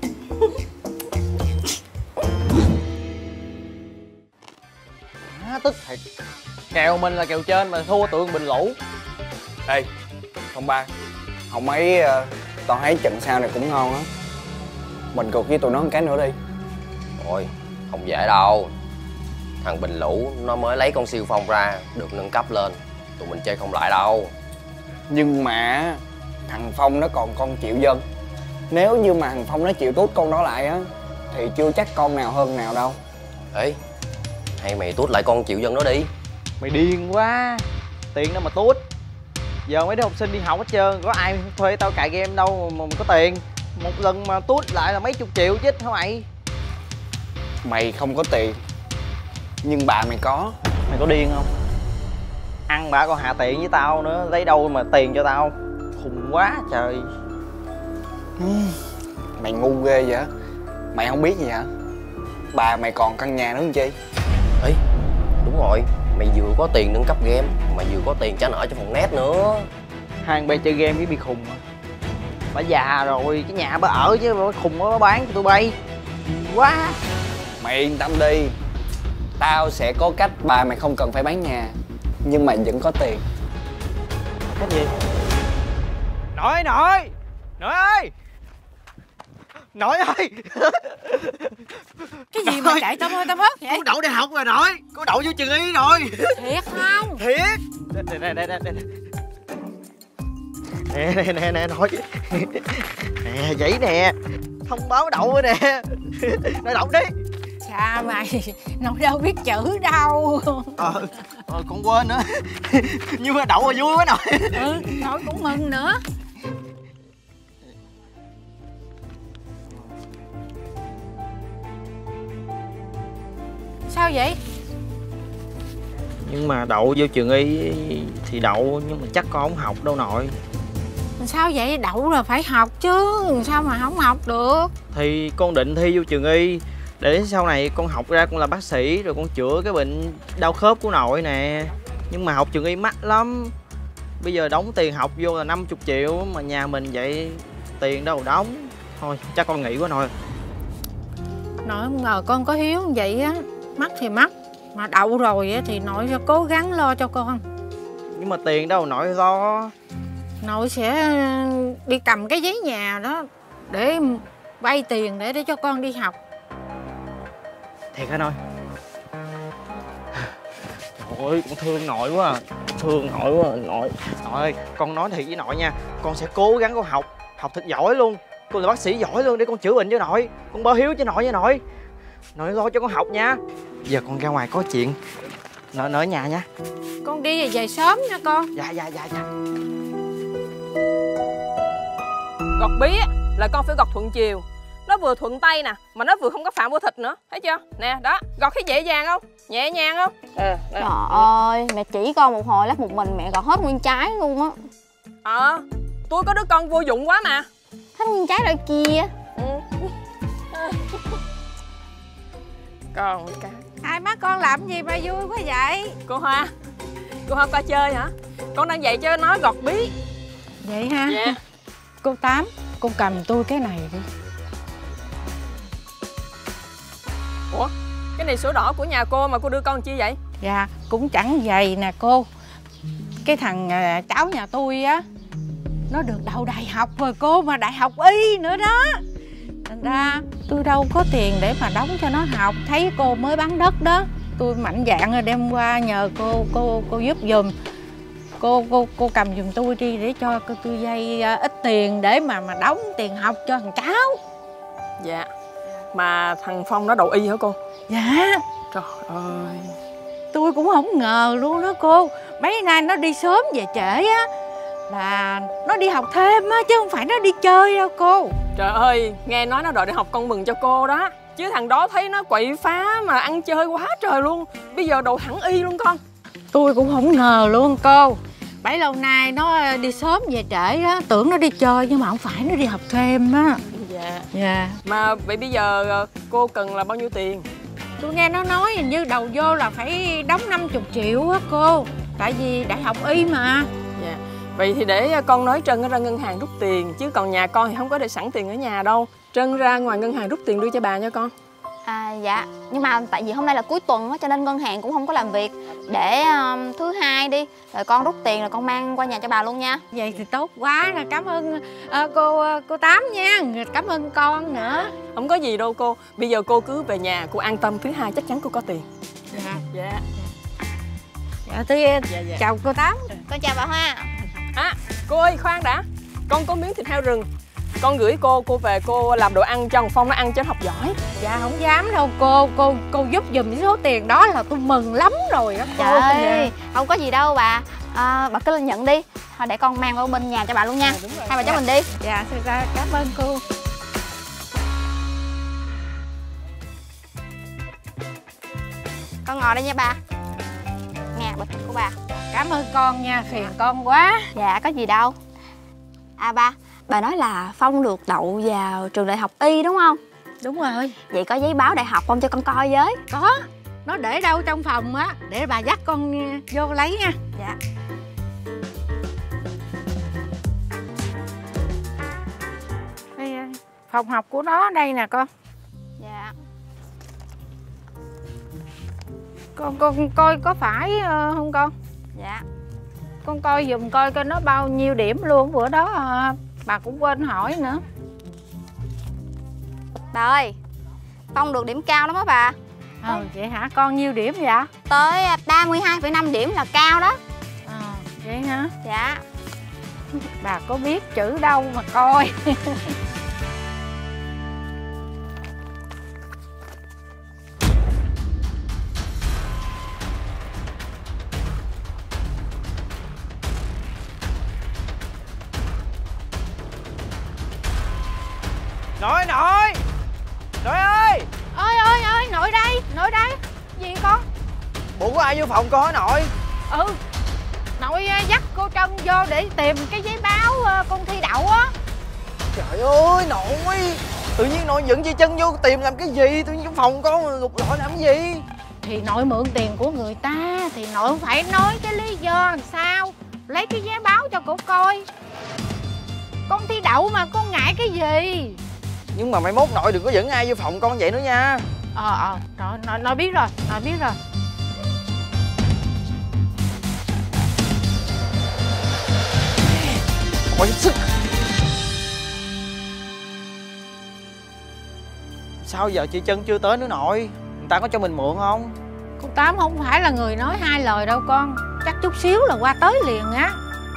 À, tức thiệt. Kèo mình là kèo trên mà thua tụi mình lũ. Ê, ông ba, không ấy uh, tao thấy trận sau này cũng ngon á. Mình cược với tụi nó một cái nữa đi. Ôi, không dễ đâu. Thằng Bình Lũ nó mới lấy con siêu phong ra, được nâng cấp lên. Tụi mình chơi không lại đâu. Nhưng mà thằng Phong nó còn con Triệu Dân. Nếu như mà thằng Phong nó chịu tút con đó lại á thì chưa chắc con nào hơn nào đâu. Ê, hay mày tút lại con Triệu Dân đó đi. Mày điên quá. Tiền đâu mà tút. Giờ mấy đứa học sinh đi học hết trơn, có ai thuê tao cài game đâu mà, mà có tiền. Một lần mà tút lại là mấy chục triệu chứ hả mày? Mày không có tiền, nhưng bà mày có. Mày có điên không? Ăn bả còn hạ tiện với tao nữa, lấy đâu mà tiền cho tao. Khùng quá trời. Mày ngu ghê vậy. Mày không biết gì hả? Bà mày còn căn nhà nữa làm chi? Ê, đúng rồi. Mày vừa có tiền nâng cấp game mà vừa có tiền trả nợ cho phòng net nữa. Hai anh bay chơi game với bị khùng à. Bà già rồi, cái nhà bà ở chứ bà khùng bà bán cho tụi bay. Quá. Mày yên tâm đi, tao sẽ có cách bà mày không cần phải bán nhà nhưng mày vẫn có tiền. Cách gì? Nội nội nội ơi, nội ơi. Cái gì mà chạy tao ơi tao mất vậy? Cô đậu đại học rồi nội, cô đậu vô trường Y rồi. Thiệt không? Thiệt. Nè nè nè nè nè nè nè nè nè nội. Nè vậy nè, thông báo đậu rồi nè. Nội đậu đi. Cha mày, nội đâu biết chữ đâu. Ờ, ờ con quên nữa. Nhưng mà đậu là vui quá nội. Ừ, nội cũng mừng nữa. Sao vậy? Nhưng mà đậu vô trường Y thì đậu, nhưng mà chắc con không học đâu nội. Sao vậy? Đậu là phải học chứ, sao mà không học được? Thì con định thi vô trường Y để sau này con học ra con là bác sĩ rồi con chữa cái bệnh đau khớp của nội nè. Nhưng mà học trường Y mắc lắm. Bây giờ đóng tiền học vô là năm mươi triệu mà nhà mình vậy tiền đâu đóng. Thôi chắc con nghỉ quá nội. Nội không ngờ con có hiếu như vậy á. Mắc thì mắc, mà đậu rồi á thì nội sẽ cố gắng lo cho con. Nhưng mà tiền đâu nội lo. Nội sẽ đi cầm cái giấy nhà đó để vay tiền để để cho con đi học. Thiệt hả nội? Trời ơi, con thương nội quá à. Thương nội quá à, nội. Nội ơi, con nói thiệt với nội nha. Con sẽ cố gắng con học, học thật giỏi luôn. Con là bác sĩ giỏi luôn để con chữa bệnh cho nội. Con báo hiếu cho nội nha nội. Nội lo cho con học nha. Giờ con ra ngoài có chuyện. Nội nội ở nhà nha. Con đi về, về sớm nha con. Dạ dạ dạ dạ. Gọt bí á, là con phải gọt thuận chiều. Nó vừa thuận tay nè, mà nó vừa không có phạm vô thịt nữa. Thấy chưa? Nè, đó, gọt thấy dễ dàng không? Nhẹ nhàng không? Ừ, trời ơi, mẹ chỉ con một hồi lát một mình mẹ gọt hết nguyên trái luôn á. Ờ, à, tôi có đứa con vô dụng quá mà. Hết nguyên trái rồi kìa. Ừ. Còn cái Hai má con làm gì mà vui quá vậy? Cô Hoa, cô Hoa qua chơi hả? Con đang dạy cho nó gọt bí. Vậy ha? Dạ. Cô Tám, cô cầm tôi cái này đi. Ủa, cái này sổ đỏ của nhà cô mà cô đưa con chi vậy? Dạ, cũng chẳng vậy nè cô. Cái thằng à, cháu nhà tôi á, nó được đậu đại học rồi cô, mà đại học y nữa đó. Thành ra tôi đâu có tiền để mà đóng cho nó học. Thấy cô mới bán đất đó, tôi mạnh dạn rồi đem qua nhờ cô cô cô giúp giùm. Cô cô cô cầm giùm tôi đi để cho tôi vay uh, ít tiền để mà mà đóng tiền học cho thằng cháu. Dạ. Mà thằng Phong nó đậu y hả cô? Dạ. Trời ơi, tôi cũng không ngờ luôn đó cô. Mấy nay nó đi sớm về trễ á là nó đi học thêm á, chứ không phải nó đi chơi đâu cô. Trời ơi, nghe nói nó đòi đi học con mừng cho cô đó. Chứ thằng đó thấy nó quậy phá mà ăn chơi quá trời luôn. Bây giờ đậu thẳng y luôn con. Tôi cũng không ngờ luôn cô. Bấy lâu nay nó đi sớm về trễ á, tưởng nó đi chơi nhưng mà không phải, nó đi học thêm á. Dạ. Dạ. Mà vậy bây giờ cô cần là bao nhiêu tiền? Tôi nghe nó nói hình như đầu vô là phải đóng năm mươi triệu á cô. Tại vì đại học y mà. Dạ. Vậy thì để con nói Trân ra ngân hàng rút tiền. Chứ còn nhà con thì không có để sẵn tiền ở nhà đâu. Trân ra ngoài ngân hàng rút tiền đưa cho bà nha con. À dạ, nhưng mà tại vì hôm nay là cuối tuần á, cho nên ngân hàng cũng không có làm việc. Để um, thứ hai đi, rồi con rút tiền rồi con mang qua nhà cho bà luôn nha. Vậy thì tốt quá, cảm ơn uh, cô uh, cô Tám nha. Cảm ơn con nữa. Không có gì đâu cô. Bây giờ cô cứ về nhà, cô an tâm, thứ hai chắc chắn cô có tiền. Dạ. Dạ. Dạ tôi dạ, dạ. Chào cô Tám. Con chào bà Hoa. À, cô ơi khoan đã. Con có miếng thịt heo rừng, con gửi cô, cô về cô làm đồ ăn cho thằng Phong nó ăn cho nó học giỏi. Dạ không dám đâu cô, cô cô giúp giùm cái số tiền đó là tôi mừng lắm rồi á cô. Trời ơi, không có gì đâu bà. À, bà cứ nhận đi. Thôi để con mang qua bên nhà cho bà luôn nha. À, rồi, hai bà cháu mình đi. Dạ, thật ra cảm ơn cô. Con ngồi đây nha bà. Nè, bịch thịt của bà. Cảm ơn con nha, phiền con quá. Dạ, có gì đâu. À ba, bà nói là Phong được đậu vào trường đại học y đúng không? Đúng rồi. Vậy có giấy báo đại học không cho con coi với? Có, nó để đâu trong phòng á, để bà dắt con vô lấy nha. Dạ. Đây, phòng học của nó đây nè con. Dạ. Con con coi có phải uh, không con? Dạ. Con coi giùm coi coi nó bao nhiêu điểm luôn, bữa đó uh, bà cũng quên hỏi nữa. Bà ơi, Phong được điểm cao lắm á bà. Ờ, vậy hả? Con nhiêu điểm vậy? Tới ba mươi hai phẩy năm điểm là cao đó. À, vậy hả? Dạ. Bà có biết chữ đâu mà coi. Nội nội nội ơi. Ơi ơi ơi, nội đây, nội đây. Gì con? Bộ có ai vô phòng con hả nội? Ừ, nội dắt cô Trân vô để tìm cái giấy báo con thi đậu á. Trời ơi nội, tự nhiên nội dẫn chị Trân vô tìm làm cái gì? Tự nhiên phòng con lục lọi làm cái gì? Thì nội mượn tiền của người ta thì nội không phải nói cái lý do làm sao. Lấy cái giấy báo cho cổ coi. Con thi đậu mà con ngại cái gì? Nhưng mà mai mốt nội đừng có dẫn ai vô phòng con vậy nữa nha. Ờ ờ, nội, nội, nội biết rồi, nội biết rồi. Ôi sức. Sao giờ chị Trân chưa tới nữa nội? Người ta có cho mình mượn không? Cô Tám không phải là người nói hai lời đâu con. Chắc chút xíu là qua tới liền á.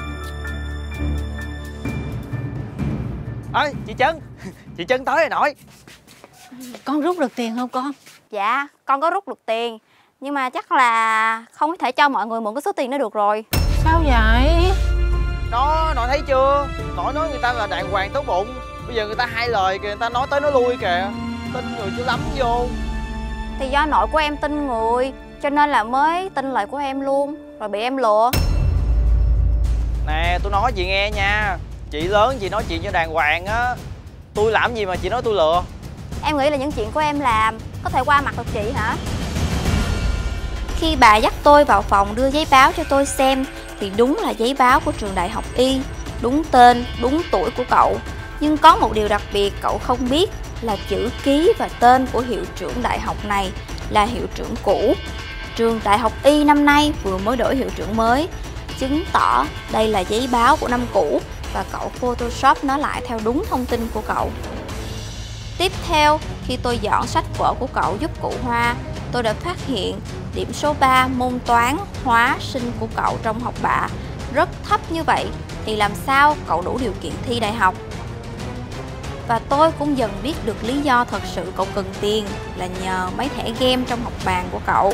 Ơi chị Trân, chị Trân tới rồi nội. Con rút được tiền không con? Dạ, con có rút được tiền. Nhưng mà chắc là không có thể cho mọi người mượn cái số tiền đó được rồi. Sao vậy? Đó, nội thấy chưa? Nội nói người ta là đàng hoàng tốt bụng. Bây giờ người ta hai lời kìa, người ta nói tới nói lui kìa. Tin người chứ lắm vô. Thì do nội của em tin người, cho nên là mới tin lời của em luôn, rồi bị em lừa. Nè, tôi nói chị nghe nha. Chị lớn chị nói chuyện cho đàng hoàng á. Tôi làm gì mà chị nói tôi lừa? Em nghĩ là những chuyện của em làm có thể qua mặt được chị hả? Khi bà dắt tôi vào phòng đưa giấy báo cho tôi xem thì đúng là giấy báo của trường đại học Y, đúng tên, đúng tuổi của cậu. Nhưng có một điều đặc biệt cậu không biết là chữ ký và tên của hiệu trưởng đại học này là hiệu trưởng cũ. Trường đại học Y năm nay vừa mới đổi hiệu trưởng mới, chứng tỏ đây là giấy báo của năm cũ và cậu Photoshop nó lại theo đúng thông tin của cậu. Tiếp theo, khi tôi dọn sách vở của cậu giúp cụ Hoa, tôi đã phát hiện điểm số ba môn toán, hóa, sinh của cậu trong học bạ rất thấp như vậy thì làm sao cậu đủ điều kiện thi đại học? Và tôi cũng dần biết được lý do thật sự cậu cần tiền là nhờ mấy thẻ game trong học bàn của cậu.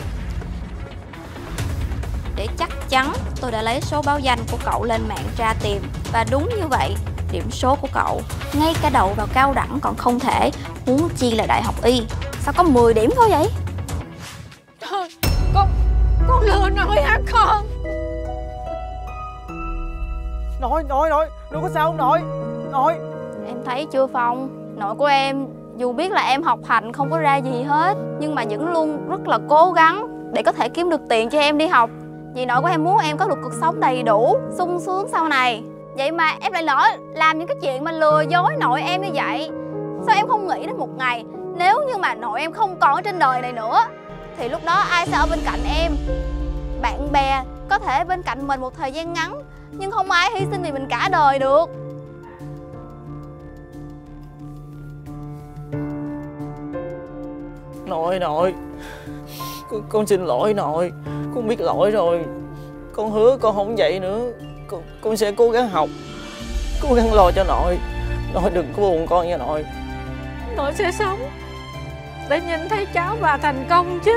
Để chắc chắn, tôi đã lấy số báo danh của cậu lên mạng tra tìm. Và đúng như vậy, điểm số của cậu ngay cả đậu vào cao đẳng còn không thể, huống chi là đại học Y. Sao có mười điểm thôi vậy? Thôi, con, con lừa nội hả con? Nội, nội, nội, nội có sao không nội? Nội. Em thấy chưa Phong, nội của em dù biết là em học hành không có ra gì hết, nhưng mà vẫn luôn rất là cố gắng để có thể kiếm được tiền cho em đi học. Vì nội của em muốn em có được cuộc sống đầy đủ, sung sướng sau này. Vậy mà em lại lỡ làm những cái chuyện mà lừa dối nội em như vậy. Sao em không nghĩ đến một ngày nếu như mà nội em không còn ở trên đời này nữa thì lúc đó ai sẽ ở bên cạnh em? Bạn bè có thể bên cạnh mình một thời gian ngắn, nhưng không ai hy sinh vì mình cả đời được. Nội, nội, con, con xin lỗi nội. Con biết lỗi rồi. Con hứa con không vậy nữa. Con, con sẽ cố gắng học, cố gắng lo cho nội. Nội đừng có buồn con nha nội. Nội sẽ sống để nhìn thấy cháu bà thành công chứ.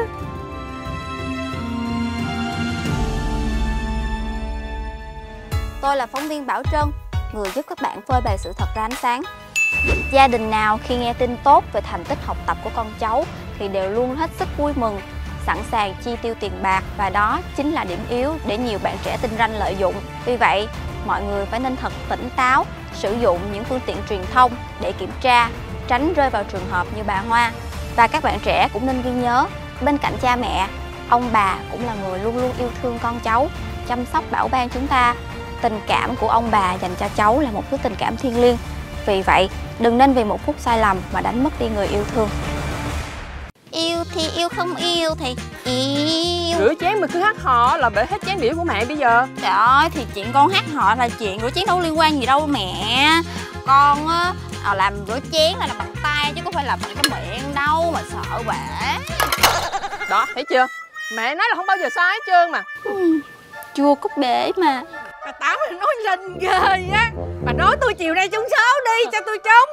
Tôi là phóng viên Bảo Trân, người giúp các bạn phơi bày sự thật ra ánh sáng. Gia đình nào khi nghe tin tốt về thành tích học tập của con cháu thì đều luôn hết sức vui mừng, sẵn sàng chi tiêu tiền bạc, và đó chính là điểm yếu để nhiều bạn trẻ tinh ranh lợi dụng. Vì vậy, mọi người phải nên thật tỉnh táo, sử dụng những phương tiện truyền thông để kiểm tra, tránh rơi vào trường hợp như bà Hoa. Và các bạn trẻ cũng nên ghi nhớ, bên cạnh cha mẹ, ông bà cũng là người luôn luôn yêu thương con cháu, chăm sóc bảo ban chúng ta. Tình cảm của ông bà dành cho cháu là một thứ tình cảm thiêng liêng. Vì vậy, đừng nên vì một phút sai lầm mà đánh mất đi người yêu thương. Yêu thì yêu, không yêu thì yêu. Rửa chén mà cứ hát hò là bể hết chén đĩa của mẹ bây giờ. Trời ơi, thì chuyện con hát họ là chuyện rửa chén đâu liên quan gì đâu mẹ. Con á, làm rửa chén là làm bằng tay chứ không phải là bằng cái miệng đâu mà sợ bể. Đó, thấy chưa? Mẹ nói là không bao giờ sai hết trơn mà. Ừ, chua cúc bể mà. Bà Tám là nói linh ghê á. Bà nói tôi chiều nay trúng số đi cho tôi trúng.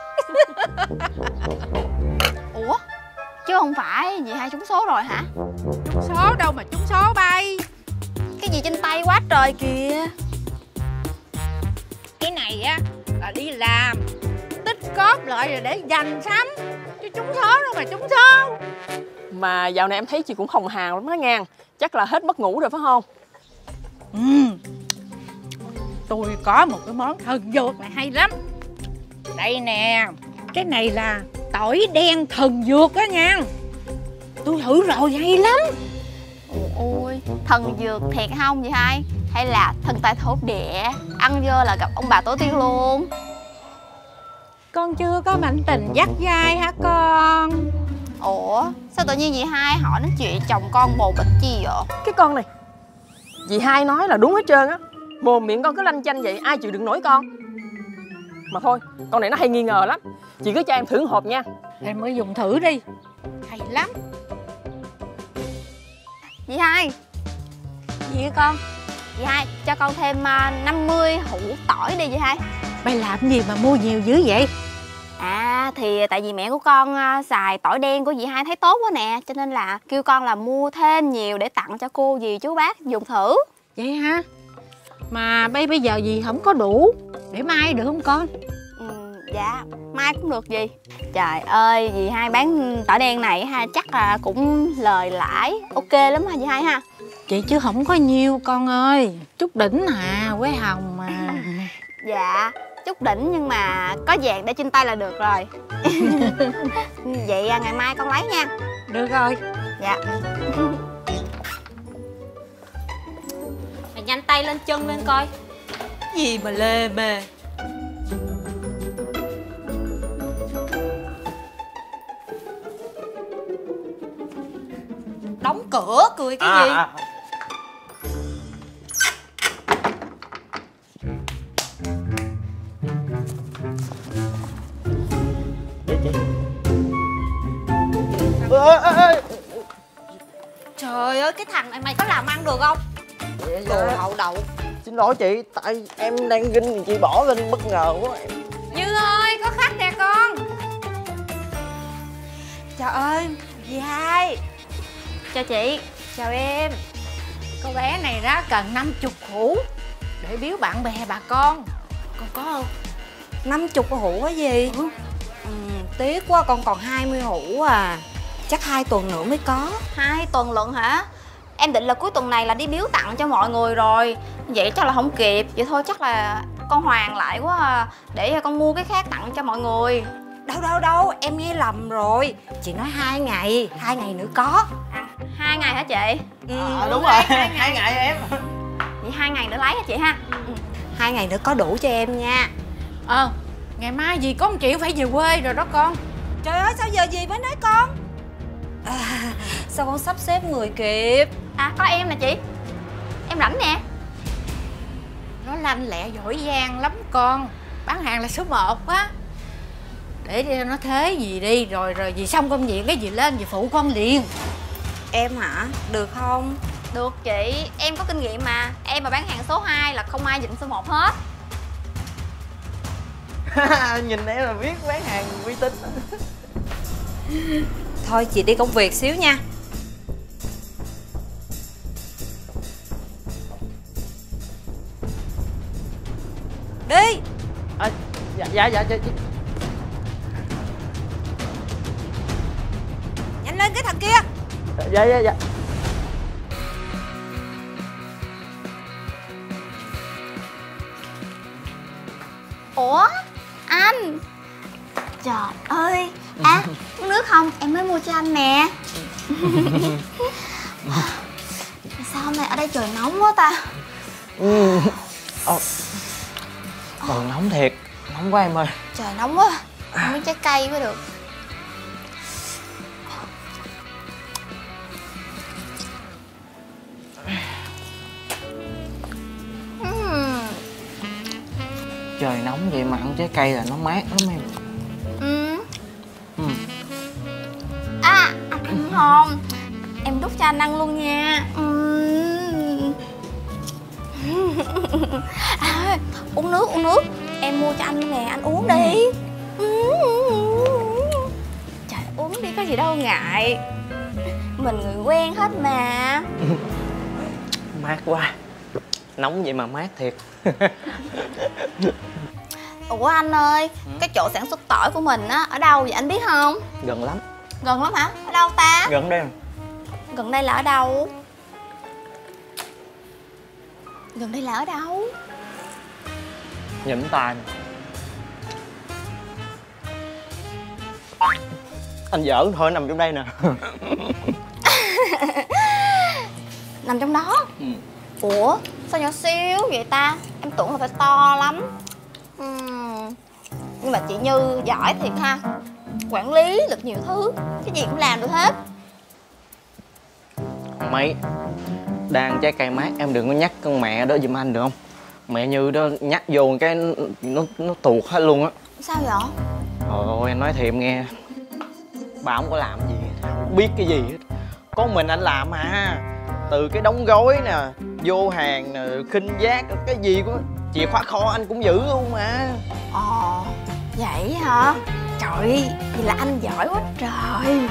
Ủa? Chứ không phải dì Hai trúng số rồi hả? Trúng số đâu mà trúng số bay. Cái gì trên tay quá trời kìa. Cái này á là đi làm tích góp lại rồi để dành sắm, chứ trúng số đâu mà trúng số. Mà dạo này em thấy chị cũng hồng hào lắm đó nha. Chắc là hết mất ngủ rồi phải không? Ừ. Tôi có một cái món thần dược này hay lắm. Đây nè. Cái này là tỏi đen thần dược á nha. Tôi thử rồi hay lắm. Ôi, thần dược thiệt không vậy Hai? Hay là thần tài thổ địa, ăn vô là gặp ông bà tổ tiên luôn? Con chưa có mảnh tình dắt dai hả con? Ủa, sao tự nhiên dì Hai hỏi nói chuyện chồng con bồ bịch chi vậy? Cái con này, dì Hai nói là đúng hết trơn á. Mồm miệng con cứ lanh chanh vậy, ai chịu đựng nổi con. Mà thôi, con này nó hay nghi ngờ lắm. Chị cứ cho em thử một hộp nha. Em mới dùng thử đi. Hay lắm. Dì Hai. Gì hả con? Dì Hai, cho con thêm năm mươi hũ tỏi đi dì Hai. Mày làm gì mà mua nhiều dữ vậy? À thì tại vì mẹ của con uh, xài tỏi đen của dì hai thấy tốt quá nè, cho nên là kêu con là mua thêm nhiều để tặng cho cô dì chú bác dùng thử. Vậy hả? Mà bây bây giờ dì không có đủ, để mai được không con? Ừ, dạ mai cũng được dì. Trời ơi, dì hai bán tỏi đen này ha chắc là cũng lời lãi ok lắm ha dì hai ha. Chị chứ không có nhiêu con ơi, chút đỉnh à, quế hồng mà. Dạ chút đỉnh nhưng mà có vàng để trên tay là được rồi. Vậy à, ngày mai con lấy nha. Được rồi. Dạ. Mày nhanh tay lên chân lên coi. Gì mà lê mê. Đóng cửa cười cái à, gì à. Ê, ê, ê. Trời ơi cái thằng này mày có làm ăn được không? Đồ hậu đậu. Xin lỗi chị, tại em đang ginh thì chị bỏ lên bất ngờ quá em. Như ơi, có khách nè con. Trời ơi, dì hai. Chào chị. Chào em. Cô bé này ra cần năm chục hũ để biếu bạn bè bà con. Con có không? Năm chục hũ cái gì? Ừ. Ừ, tiếc quá, con còn hai mươi hũ à. Chắc hai tuần nữa mới có. Hai tuần lận hả? Em định là cuối tuần này là đi biếu tặng cho mọi người rồi. Vậy chắc là không kịp. Vậy thôi chắc là con hoàn lại quá à. Để con mua cái khác tặng cho mọi người. Đâu đâu đâu, em nghe lầm rồi. Chị nói hai ngày, hai ngày nữa có. À, hai ngày hả chị? Ừ, à, đúng, đúng rồi, rồi, hai ngày. hai ngày em. Vậy hai ngày nữa lấy hả chị ha? Ừ. Hai ngày nữa có đủ cho em nha. Ờ, ngày mai dì có một triệu phải về quê rồi đó con. Trời ơi, sao giờ dì mới nói con? À, sao con sắp xếp người kịp? À, có em nè chị. Em rảnh nè. Nó lanh lẹ giỏi giang lắm con. Bán hàng là số một á. Để nó thế gì đi. Rồi rồi dì xong công việc cái dì lên dì phụ con liền. Em hả? Được không? Được chị, em có kinh nghiệm mà. Em mà bán hàng số hai là không ai dịnh số một hết. Nhìn em là biết bán hàng uy tín. Thôi chị đi công việc xíu nha. Đi. À, dạ dạ dạ chị. Nhanh lên cái thằng kia. Dạ dạ dạ. Ủa anh? Trời ơi. À uống nước không? Em mới mua cho anh nè. Sao hôm nay ở đây trời nóng quá ta? Ừ. Ồ. Còn nóng thiệt. Nóng quá em ơi. Trời nóng quá. Không biết trái cây mới được. uhm. Trời nóng vậy mà ăn trái cây là nó mát lắm em. Ừ. Ừ. À anh ăn không? Em đút cho anh ăn luôn nha. uhm. À, uống nước uống nước. Em mua cho anh nè, anh uống đi. Trời uống đi có gì đâu ngại. Mình người quen hết mà. Mát quá. Nóng vậy mà mát thiệt. Ủa anh ơi, ừ? Cái chỗ sản xuất tỏi của mình á, ở đâu vậy anh biết không? Gần lắm. Gần lắm hả? Ở đâu ta? Gần đây. Gần đây là ở đâu? Gần đây là ở đâu? Nhịn tài. Anh giỡn thôi, nằm trong đây nè. Nằm trong đó? Ừ. Ủa, sao nhỏ xíu vậy ta? Em tưởng là phải to lắm. uhm. Nhưng mà chị Như giỏi thiệt ha. Quản lý được nhiều thứ. Cái gì cũng làm được hết. Mấy đang trái cây mát, em đừng có nhắc con mẹ đó giùm anh được không? Mẹ Như đó nhắc vô cái nó nó tuột hết luôn á. Sao vậy? Trời ơi, anh nói thiệt nghe. Bà không có làm gì, không biết cái gì hết. Có mình anh làm mà. Từ cái đóng gói nè, vô hàng nè, khinh giác, cái gì cũng chìa khóa kho anh cũng giữ luôn mà. Ồ, vậy hả? Trời ơi, vậy là anh giỏi quá trời.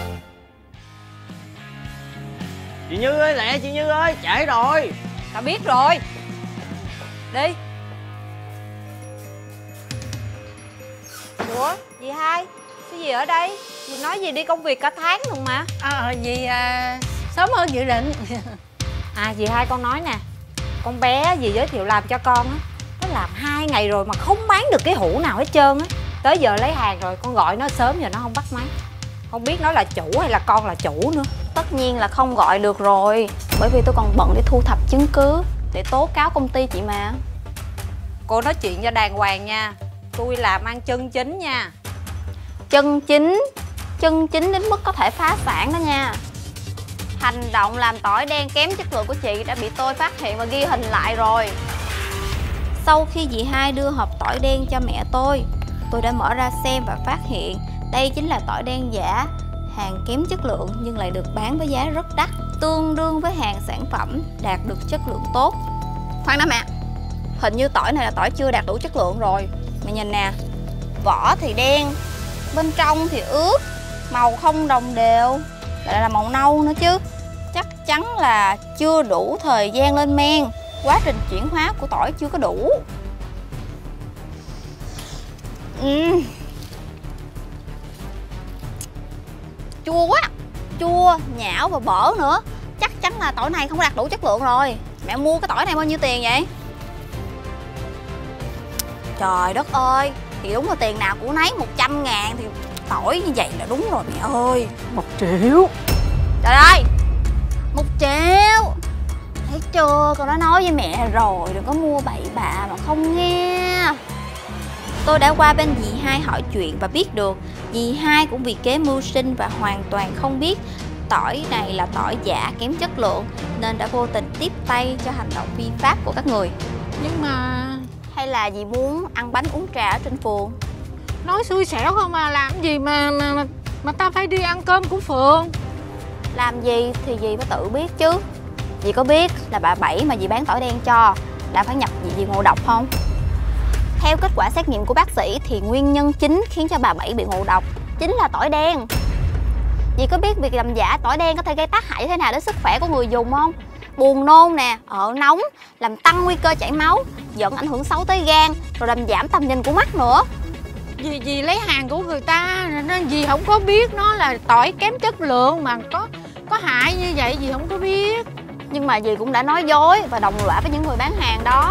Chị Như ơi, lẹ chị Như ơi, trễ rồi. Tao biết rồi. Đi. Ủa, dì hai, cái gì ở đây? Dì nói gì đi công việc cả tháng luôn mà. À, dì à, sớm hơn dự định. À, dì hai con nói nè, con bé dì giới thiệu làm cho con á, nó làm hai ngày rồi mà không bán được cái hũ nào hết trơn á. Tới giờ lấy hàng rồi, con gọi nó sớm giờ nó không bắt máy. Không biết nó là chủ hay là con là chủ nữa. Tất nhiên là không gọi được rồi, bởi vì tôi còn bận để thu thập chứng cứ để tố cáo công ty chị mà. Cô nói chuyện cho đàng hoàng nha. Tôi làm ăn chân chính nha. Chân chính? Chân chính đến mức có thể phá sản đó nha. Hành động làm tỏi đen kém chất lượng của chị đã bị tôi phát hiện và ghi hình lại rồi. Sau khi dì hai đưa hộp tỏi đen cho mẹ tôi, tôi đã mở ra xem và phát hiện đây chính là tỏi đen giả, hàng kém chất lượng nhưng lại được bán với giá rất đắt, tương đương với hàng sản phẩm đạt được chất lượng tốt. Khoan đã mẹ, hình như tỏi này là tỏi chưa đạt đủ chất lượng rồi. Mẹ nhìn nè, vỏ thì đen, bên trong thì ướt, màu không đồng đều, lại là màu nâu nữa chứ. Chắc chắn là chưa đủ thời gian lên men, quá trình chuyển hóa của tỏi chưa có đủ. uhm. Chua quá, chua, nhão và bở nữa. Chắc chắn là tỏi này không đạt đủ chất lượng rồi. Mẹ mua cái tỏi này bao nhiêu tiền vậy? Trời đất ơi, thì đúng là tiền nào của nấy, một trăm ngàn thì tỏi như vậy là đúng rồi mẹ ơi. Một triệu. Trời ơi, một triệu. Thấy chưa, con đã nói với mẹ rồi, đừng có mua bậy bạ mà không nghe. Tôi đã qua bên dì hai hỏi chuyện và biết được dì hai cũng vì kế mưu sinh và hoàn toàn không biết tỏi này là tỏi giả kém chất lượng, nên đã vô tình tiếp tay cho hành động vi pháp của các người. Nhưng mà... Hay là dì muốn ăn bánh uống trà ở trên phường? Nói xui xẻo không mà làm gì mà mà mà, mà tao phải đi ăn cơm của phường. Làm gì thì dì phải tự biết chứ. Dì có biết là bà Bảy mà dì bán tỏi đen cho đã phải nhập dì, dì ngộ độc không? Theo kết quả xét nghiệm của bác sĩ thì nguyên nhân chính khiến cho bà Bảy bị ngộ độc chính là tỏi đen. Dì có biết việc làm giả tỏi đen có thể gây tác hại như thế nào đến sức khỏe của người dùng không? Buồn nôn nè, ợ nóng, làm tăng nguy cơ chảy máu, dẫn ảnh hưởng xấu tới gan, rồi làm giảm tầm nhìn của mắt nữa. Dì, dì lấy hàng của người ta nên dì không có biết nó là tỏi kém chất lượng mà có có hại như vậy, dì không có biết. Nhưng mà dì cũng đã nói dối và đồng lõa với những người bán hàng đó.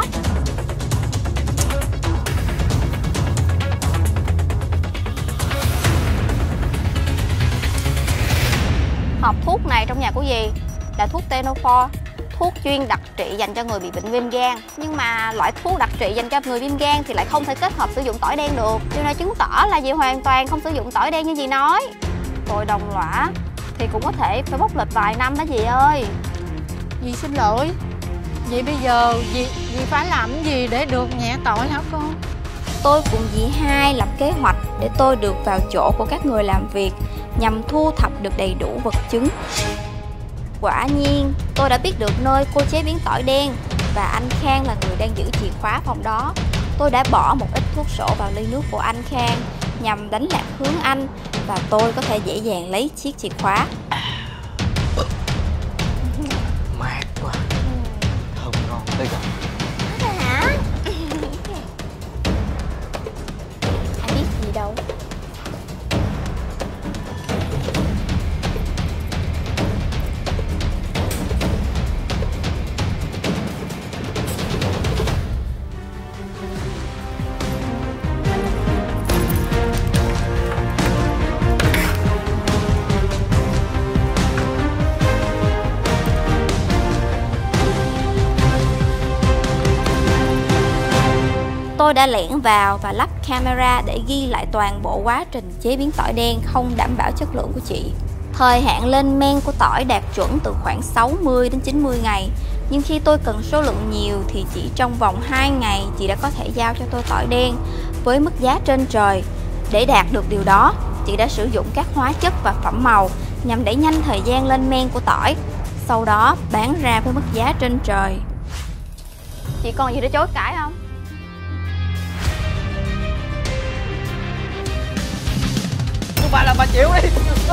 Hộp thuốc này trong nhà của dì là thuốc Tenofort, thuốc chuyên đặc trị dành cho người bị bệnh viêm gan. Nhưng mà loại thuốc đặc trị dành cho người viêm gan thì lại không thể kết hợp sử dụng tỏi đen được. Điều này chứng tỏ là dì hoàn toàn không sử dụng tỏi đen như dì nói. Rồi đồng lõa thì cũng có thể phải bốc lịch vài năm đó dì ơi. Dì xin lỗi. Vậy bây giờ dì, dì phải làm cái gì để được nhẹ tội hả con? Tôi cùng dì hai lập kế hoạch để tôi được vào chỗ của các người làm việc nhằm thu thập được đầy đủ vật chứng. Quả nhiên, tôi đã biết được nơi cô chế biến tỏi đen và anh Khang là người đang giữ chìa khóa phòng đó. Tôi đã bỏ một ít thuốc sổ vào ly nước của anh Khang nhằm đánh lạc hướng anh và tôi có thể dễ dàng lấy chiếc chìa khóa. Mát quá, thơm ngon tới gần. Hả? Anh biết gì đâu. Tôi đã lẻn vào và lắp camera để ghi lại toàn bộ quá trình chế biến tỏi đen không đảm bảo chất lượng của chị. Thời hạn lên men của tỏi đạt chuẩn từ khoảng sáu mươi đến chín mươi ngày. Nhưng khi tôi cần số lượng nhiều thì chỉ trong vòng hai ngày chị đã có thể giao cho tôi tỏi đen với mức giá trên trời. Để đạt được điều đó, chị đã sử dụng các hóa chất và phẩm màu nhằm đẩy nhanh thời gian lên men của tỏi, sau đó bán ra với mức giá trên trời. Chị còn gì để chối cãi không? của bà là bà chịu đi.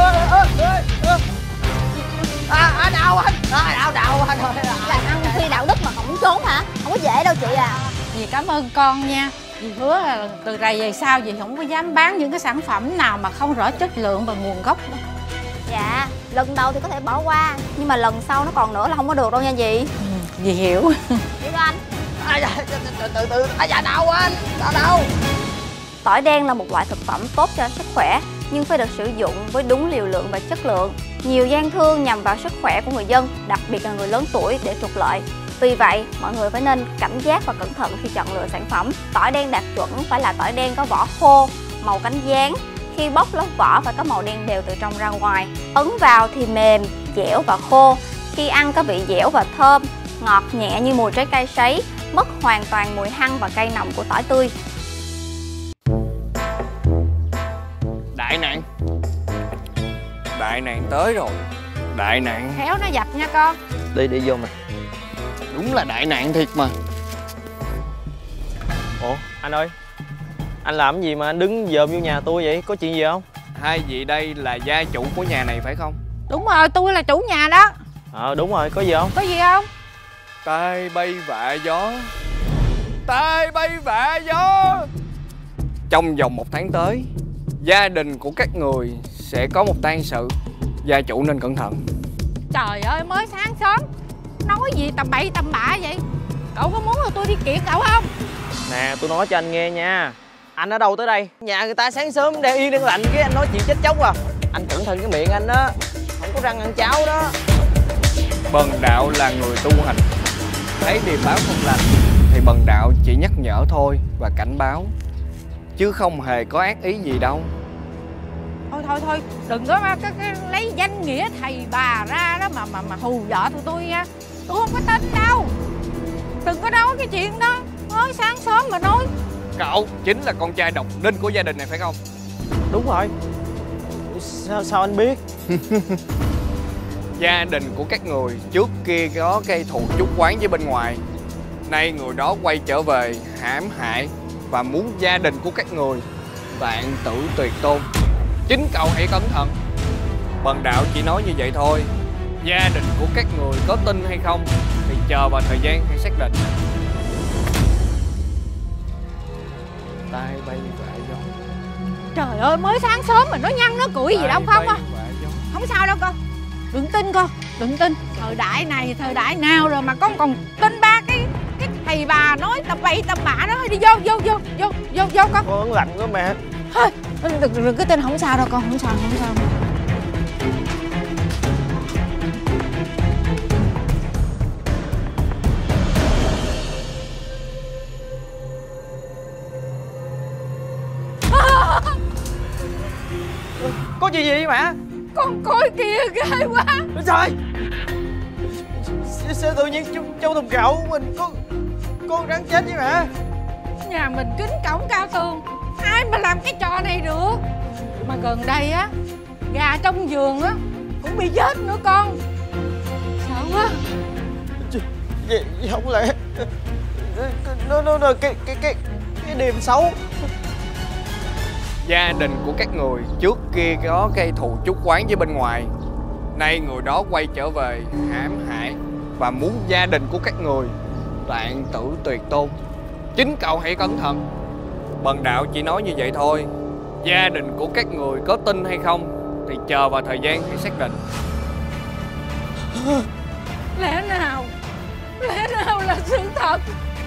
À, à đau anh, à, đau đau anh ơi. Làm ăn phi đạo đức mà không trốn hả? Không có dễ đâu chị à. Dì cảm ơn con nha. Dì hứa là từ đây về sau dì không có dám bán những cái sản phẩm nào mà không rõ chất lượng và nguồn gốc đâu. Dạ, lần đầu thì có thể bỏ qua, nhưng mà lần sau nó còn nữa là không có được đâu nha dì. Ừ, dì hiểu. Hiểu đâu anh? À, dạ, từ từ từ, à, dạ đau anh, đau đâu. Tỏi đen là một loại thực phẩm tốt cho sức khỏe, nhưng phải được sử dụng với đúng liều lượng và chất lượng. Nhiều gian thương nhằm vào sức khỏe của người dân, đặc biệt là người lớn tuổi để trục lợi. Vì vậy, mọi người phải nên cảnh giác và cẩn thận khi chọn lựa sản phẩm. Tỏi đen đạt chuẩn phải là tỏi đen có vỏ khô, màu cánh gián. Khi bóc lớp vỏ phải có màu đen đều từ trong ra ngoài. Ấn vào thì mềm, dẻo và khô. Khi ăn có vị dẻo và thơm, ngọt nhẹ như mùi trái cây sấy, mất hoàn toàn mùi hăng và cay nồng của tỏi tươi. Đại nạn. Đại nạn tới rồi. Đại nạn. Khéo nó dập nha con. Đi đi vô mình. Đúng là đại nạn thiệt mà. Ủa anh ơi, anh làm gì mà anh đứng dòm vô nhà tôi vậy? Có chuyện gì không? Hai vị đây là gia chủ của nhà này phải không? Đúng rồi, tôi là chủ nhà đó. Ờ à, đúng rồi, có gì không? Có gì không? Tai bay vạ gió. Tai bay vạ gió. Trong vòng một tháng tới, gia đình của các người sẽ có một tang sự. Gia chủ nên cẩn thận. Trời ơi, mới sáng sớm nói gì tầm bậy tầm bạ vậy? Cậu có muốn là tôi đi kiện cậu không? Nè, tôi nói cho anh nghe nha. Anh ở đâu tới đây? Nhà người ta sáng sớm đang yên đang lành, cái anh nói chuyện chết chóc à. Anh cẩn thận cái miệng anh đó, không có răng ăn cháo đó. Bần đạo là người tu hành, thấy điềm báo không lành thì bần đạo chỉ nhắc nhở thôi và cảnh báo, chứ không hề có ác ý gì đâu. Thôi thôi thôi, đừng có cái, cái, lấy danh nghĩa thầy bà ra đó mà mà mà hù dọa tụi tôi nha. Tôi không có tin đâu. Đừng có nói cái chuyện đó, mới sáng sớm mà nói. Cậu chính là con trai độc đinh của gia đình này phải không? Đúng rồi. Sao, sao anh biết? Gia đình của các người trước kia có cây thù chuốc oán với bên ngoài. Nay người đó quay trở về hãm hại và muốn gia đình của các người vạn tử tuyệt tôn. Chính cậu hãy cẩn thận. Bần đạo chỉ nói như vậy thôi. Gia đình của các người có tin hay không thì chờ vào thời gian hãy xác định. Tai bay vạ gió. Trời ơi, mới sáng sớm mà nó nhăn nó củi gì đâu không à? Không sao đâu con. Đừng tin con, đừng tin. Thời đại này thời đại nào rồi mà con còn tin ba cái cái thầy bà nói tầm bậy tầm bạ đó. Đi vô vô vô vô vô vô con. Con lạnh quá mẹ. Thôi, đừng, đừng, đừng cứ tin, không sao đâu con, không sao, không sao. Có chuyện gì vậy mẹ? Con coi kìa, ghê quá. Trời, sao tự nhiên trong, trong thùng gạo của mình có con rắn chết với mẹ? Nhà mình kính cổng cao tường, ai mà làm cái trò này được. Mà gần đây á, gà trong giường á cũng bị chết nữa con. Sợ quá. Vậy không lẽ nó nó nó cái cái cái cái điểm xấu. Gia đình của các người trước kia có cây thù chuốc oán với bên ngoài. Nay người đó quay trở về hãm hại và muốn gia đình của các người vạn tử tuyệt tôn. Chính cậu hãy cẩn thận. Bần đạo chỉ nói như vậy thôi. Gia đình của các người có tin hay không thì chờ vào thời gian hãy xác định. Lẽ nào Lẽ nào là sự thật?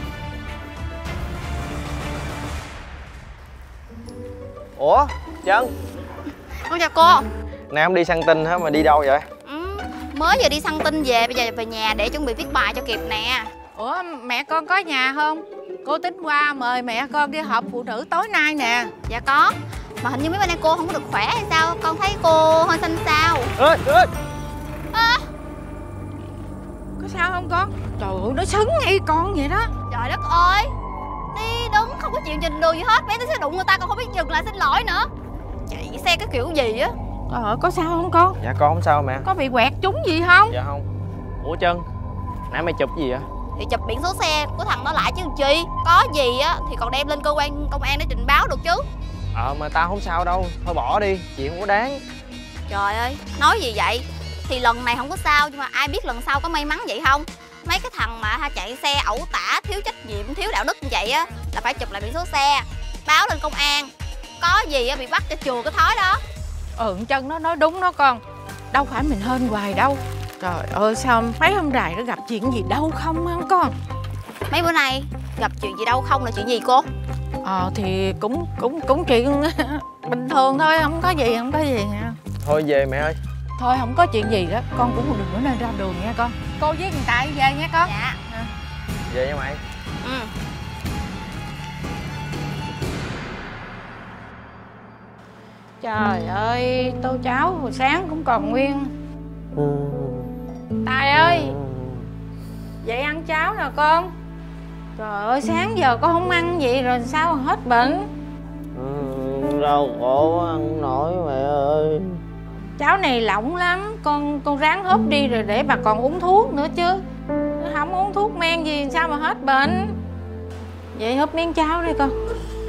Ủa Trân, Con chào cô. nè em đi săn tin hả, mà đi đâu vậy? Ừ, mới vừa đi săn tin về, bây giờ về nhà để chuẩn bị viết bài cho kịp nè. Ủa mẹ con có nhà không? Cô tính qua mời mẹ con đi họp phụ nữ tối nay nè. Dạ có. Mà hình như mấy bên đây cô không có được khỏe hay sao? Con thấy cô hơi xanh xao. Ê, ê. À. Có sao không con? Trời ơi, nó sấn ngay con vậy đó. Trời đất ơi, đi đứng không có chịu nhìn đường gì hết. Bé tới sẽ đụng người ta còn không biết dừng lại xin lỗi nữa. Chạy xe cái kiểu gì á. Trời ơi, có sao không con? Dạ con không sao mẹ. Có bị quẹt trúng gì không? Dạ không. Ủa Trân, nãy mày chụp gì vậy? Thì chụp biển số xe của thằng đó lại chứ chi. Có gì á thì còn đem lên cơ quan công an để trình báo được chứ. Ờ mà tao không sao đâu, thôi bỏ đi, chuyện không có đáng. Trời ơi, nói gì vậy? Thì lần này không có sao, nhưng mà ai biết lần sau có may mắn vậy không? Mấy cái thằng mà ha chạy xe ẩu tả, thiếu trách nhiệm, thiếu đạo đức như vậy á là phải chụp lại biển số xe, báo lên công an. Có gì á bị bắt cho chừa cái thói đó. Ừ, chân nó nói đúng đó con. Đâu phải mình hên hoài đâu. Trời ơi, sao mấy hôm rày nó gặp chuyện gì đâu không hả con? Mấy bữa nay gặp chuyện gì đâu không là chuyện gì cô? Ờ thì cũng cũng cũng chuyện bình thường thôi, không có gì, không có gì nha. Thôi về mẹ ơi. Thôi không có chuyện gì đó, con cũng đừng có nên ra đường nha con. Cô với thằng Tài về nha con. Dạ. À. Về nha mày. Ừ. Trời ơi, tô cháo hồi sáng cũng còn nguyên. Tài ơi, vậy ăn cháo nè con. Trời ơi, sáng giờ con không ăn vậy rồi sao mà hết bệnh? Ừ, đau khổ ăn không nổi mẹ ơi. Cháo này lỏng lắm, con con ráng húp đi rồi để bà còn uống thuốc nữa chứ. Không uống thuốc men gì sao mà hết bệnh. Vậy húp miếng cháo đi con.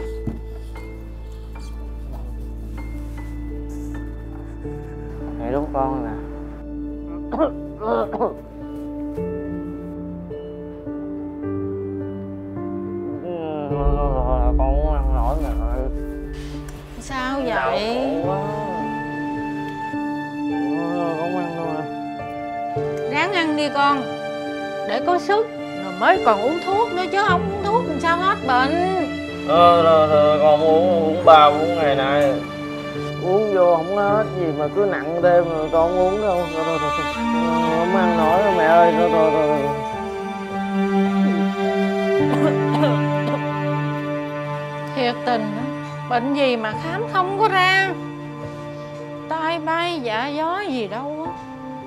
Mẹ đúng con nè. Con không ăn nổi mẹ ơi. Sao vậy? Không ăn đâu mà. Ráng ăn đi con, để có sức rồi mới còn uống thuốc nữa, chứ không uống thuốc làm sao hết bệnh. Ờ, rồi, rồi, con uống uống ba bốn ngày nay uống vô không hết gì mà cứ nặng thêm rồi con không uống đâu. Rồi, rồi, rồi, rồi. Không ăn nổi đâu mẹ ơi. Rồi, rồi, rồi, rồi. Thiệt tình, bệnh gì mà khám không có ra, tai bay dạ gió gì đâu á.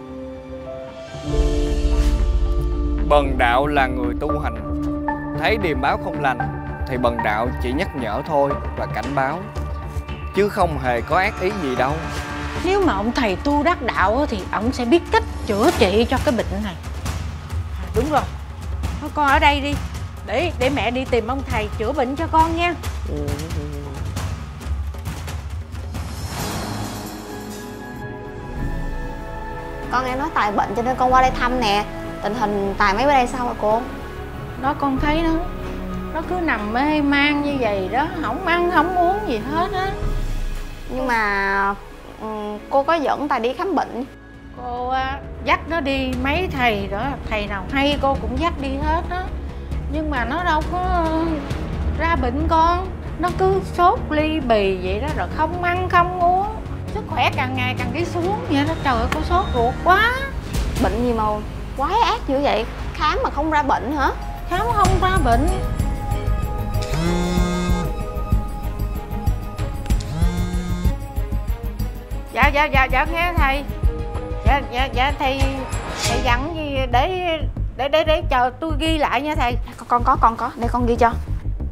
Bần đạo là người tu hành, thấy điềm báo không lành thì bần đạo chỉ nhắc nhở thôi và cảnh báo, chứ không hề có ác ý gì đâu. Nếu mà ông thầy tu đắc đạo thì ông sẽ biết cách chữa trị cho cái bệnh này. À, đúng rồi, thôi con ở đây đi, để để mẹ đi tìm ông thầy chữa bệnh cho con nha. Ừ. Con nghe nói Tài bệnh cho nên con qua đây thăm nè. Tình hình Tài mấy bữa đây sao hả cô? Đó con thấy nó nó cứ nằm mê man như vậy đó, không ăn không uống gì hết á. Nhưng mà um, cô có dẫn Tài đi khám bệnh. Cô á, dắt nó đi mấy thầy đó, thầy nào hay cô cũng dắt đi hết á. Nhưng mà nó đâu có ra bệnh con. Nó cứ sốt ly bì vậy đó, rồi không ăn không uống, sức khỏe càng ngày càng đi xuống vậy đó. Trời ơi, cô sốt ruột quá. Bệnh gì mà quái ác dữ vậy? Khám mà không ra bệnh hả? Khám không ra bệnh. Dạ dạ dạ dạ nghe thầy. Dạ dạ dạ thầy thầy dặn gì để để để để chờ tôi ghi lại nha thầy. Con, con có con có để con ghi cho.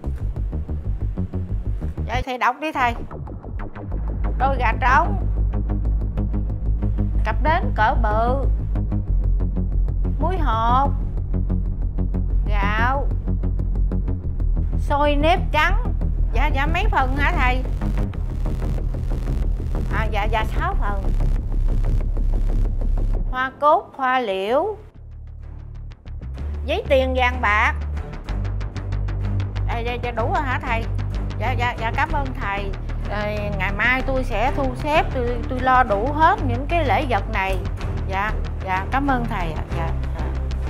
Dạ thầy đọc đi thầy. Đôi gà trống, cặp đến cỡ bự, muối hột, gạo, xôi nếp trắng. Dạ dạ mấy phần hả thầy? À dạ dạ sáu phần. Hoa cốt, hoa liễu, giấy tiền vàng bạc. Dạ, dạ, dạ đủ rồi hả thầy? Dạ dạ dạ cảm ơn thầy. Rồi, ngày mai tôi sẽ thu xếp, tôi tôi lo đủ hết những cái lễ vật này. Dạ dạ cảm ơn thầy ạ. Dạ, dạ.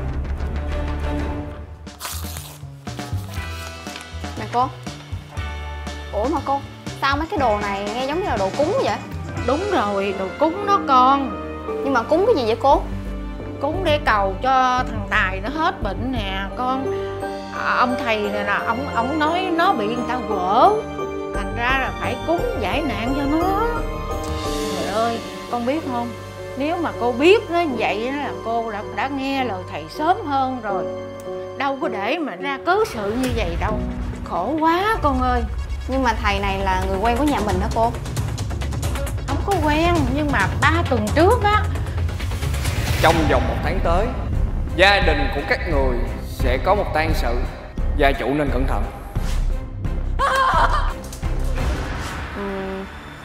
Nè cô. Ủa mà cô, sao mấy cái đồ này nghe giống như là đồ cúng vậy? Đúng rồi, đồ cúng đó con. Nhưng mà cúng cái gì vậy cô? Cúng để cầu cho thằng Tài nó hết bệnh nè con. À, ông thầy này là ông ông nói nó bị người ta quở, thành ra là phải cúng giải nạn cho nó. Trời ơi, con biết không, nếu mà cô biết nó vậy là cô đã, đã nghe lời thầy sớm hơn rồi. Đâu có để mà ra cớ sự như vậy đâu. Khổ quá con ơi. Nhưng mà thầy này là người quen của nhà mình hả cô? Không có quen, nhưng mà ba tuần trước á. Trong vòng một tháng tới, gia đình của các người sẽ có một tang sự. Gia chủ nên cẩn thận.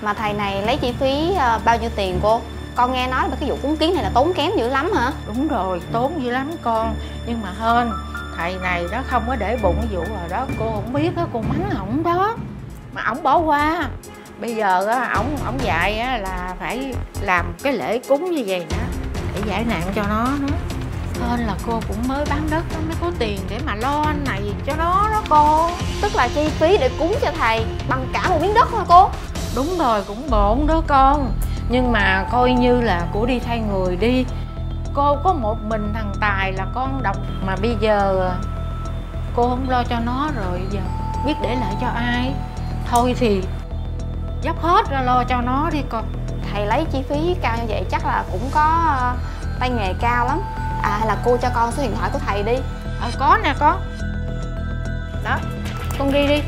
Mà thầy này lấy chi phí uh, bao nhiêu tiền cô? Con nghe nói là cái vụ cúng kiến này là tốn kém dữ lắm hả? Đúng rồi, tốn dữ lắm con. Nhưng mà hên thầy này nó không có để bụng cái vụ rồi đó. Cô không biết á, cô mắng ổng đó mà ổng bỏ qua. Bây giờ á, ổng ổng dạy á, là phải làm cái lễ cúng như vậy đó để giải nạn cho nó đó. Hên là cô cũng mới bán đất nó mới có tiền để mà lo anh này cho nó đó cô. Tức là chi phí để cúng cho thầy bằng cả một miếng đất hả cô? Đúng rồi, cũng bộn đó con. Nhưng mà coi như là cô đi thay người đi. Cô có một mình thằng Tài là con độc. Mà bây giờ cô không lo cho nó rồi, giờ biết để lại cho ai. Thôi thì dốc hết ra lo cho nó đi con. Thầy lấy chi phí cao như vậy chắc là cũng có uh, tay nghề cao lắm. À hay là cô cho con số điện thoại của thầy đi. Ờ có nè con. Đó, con ghi đi.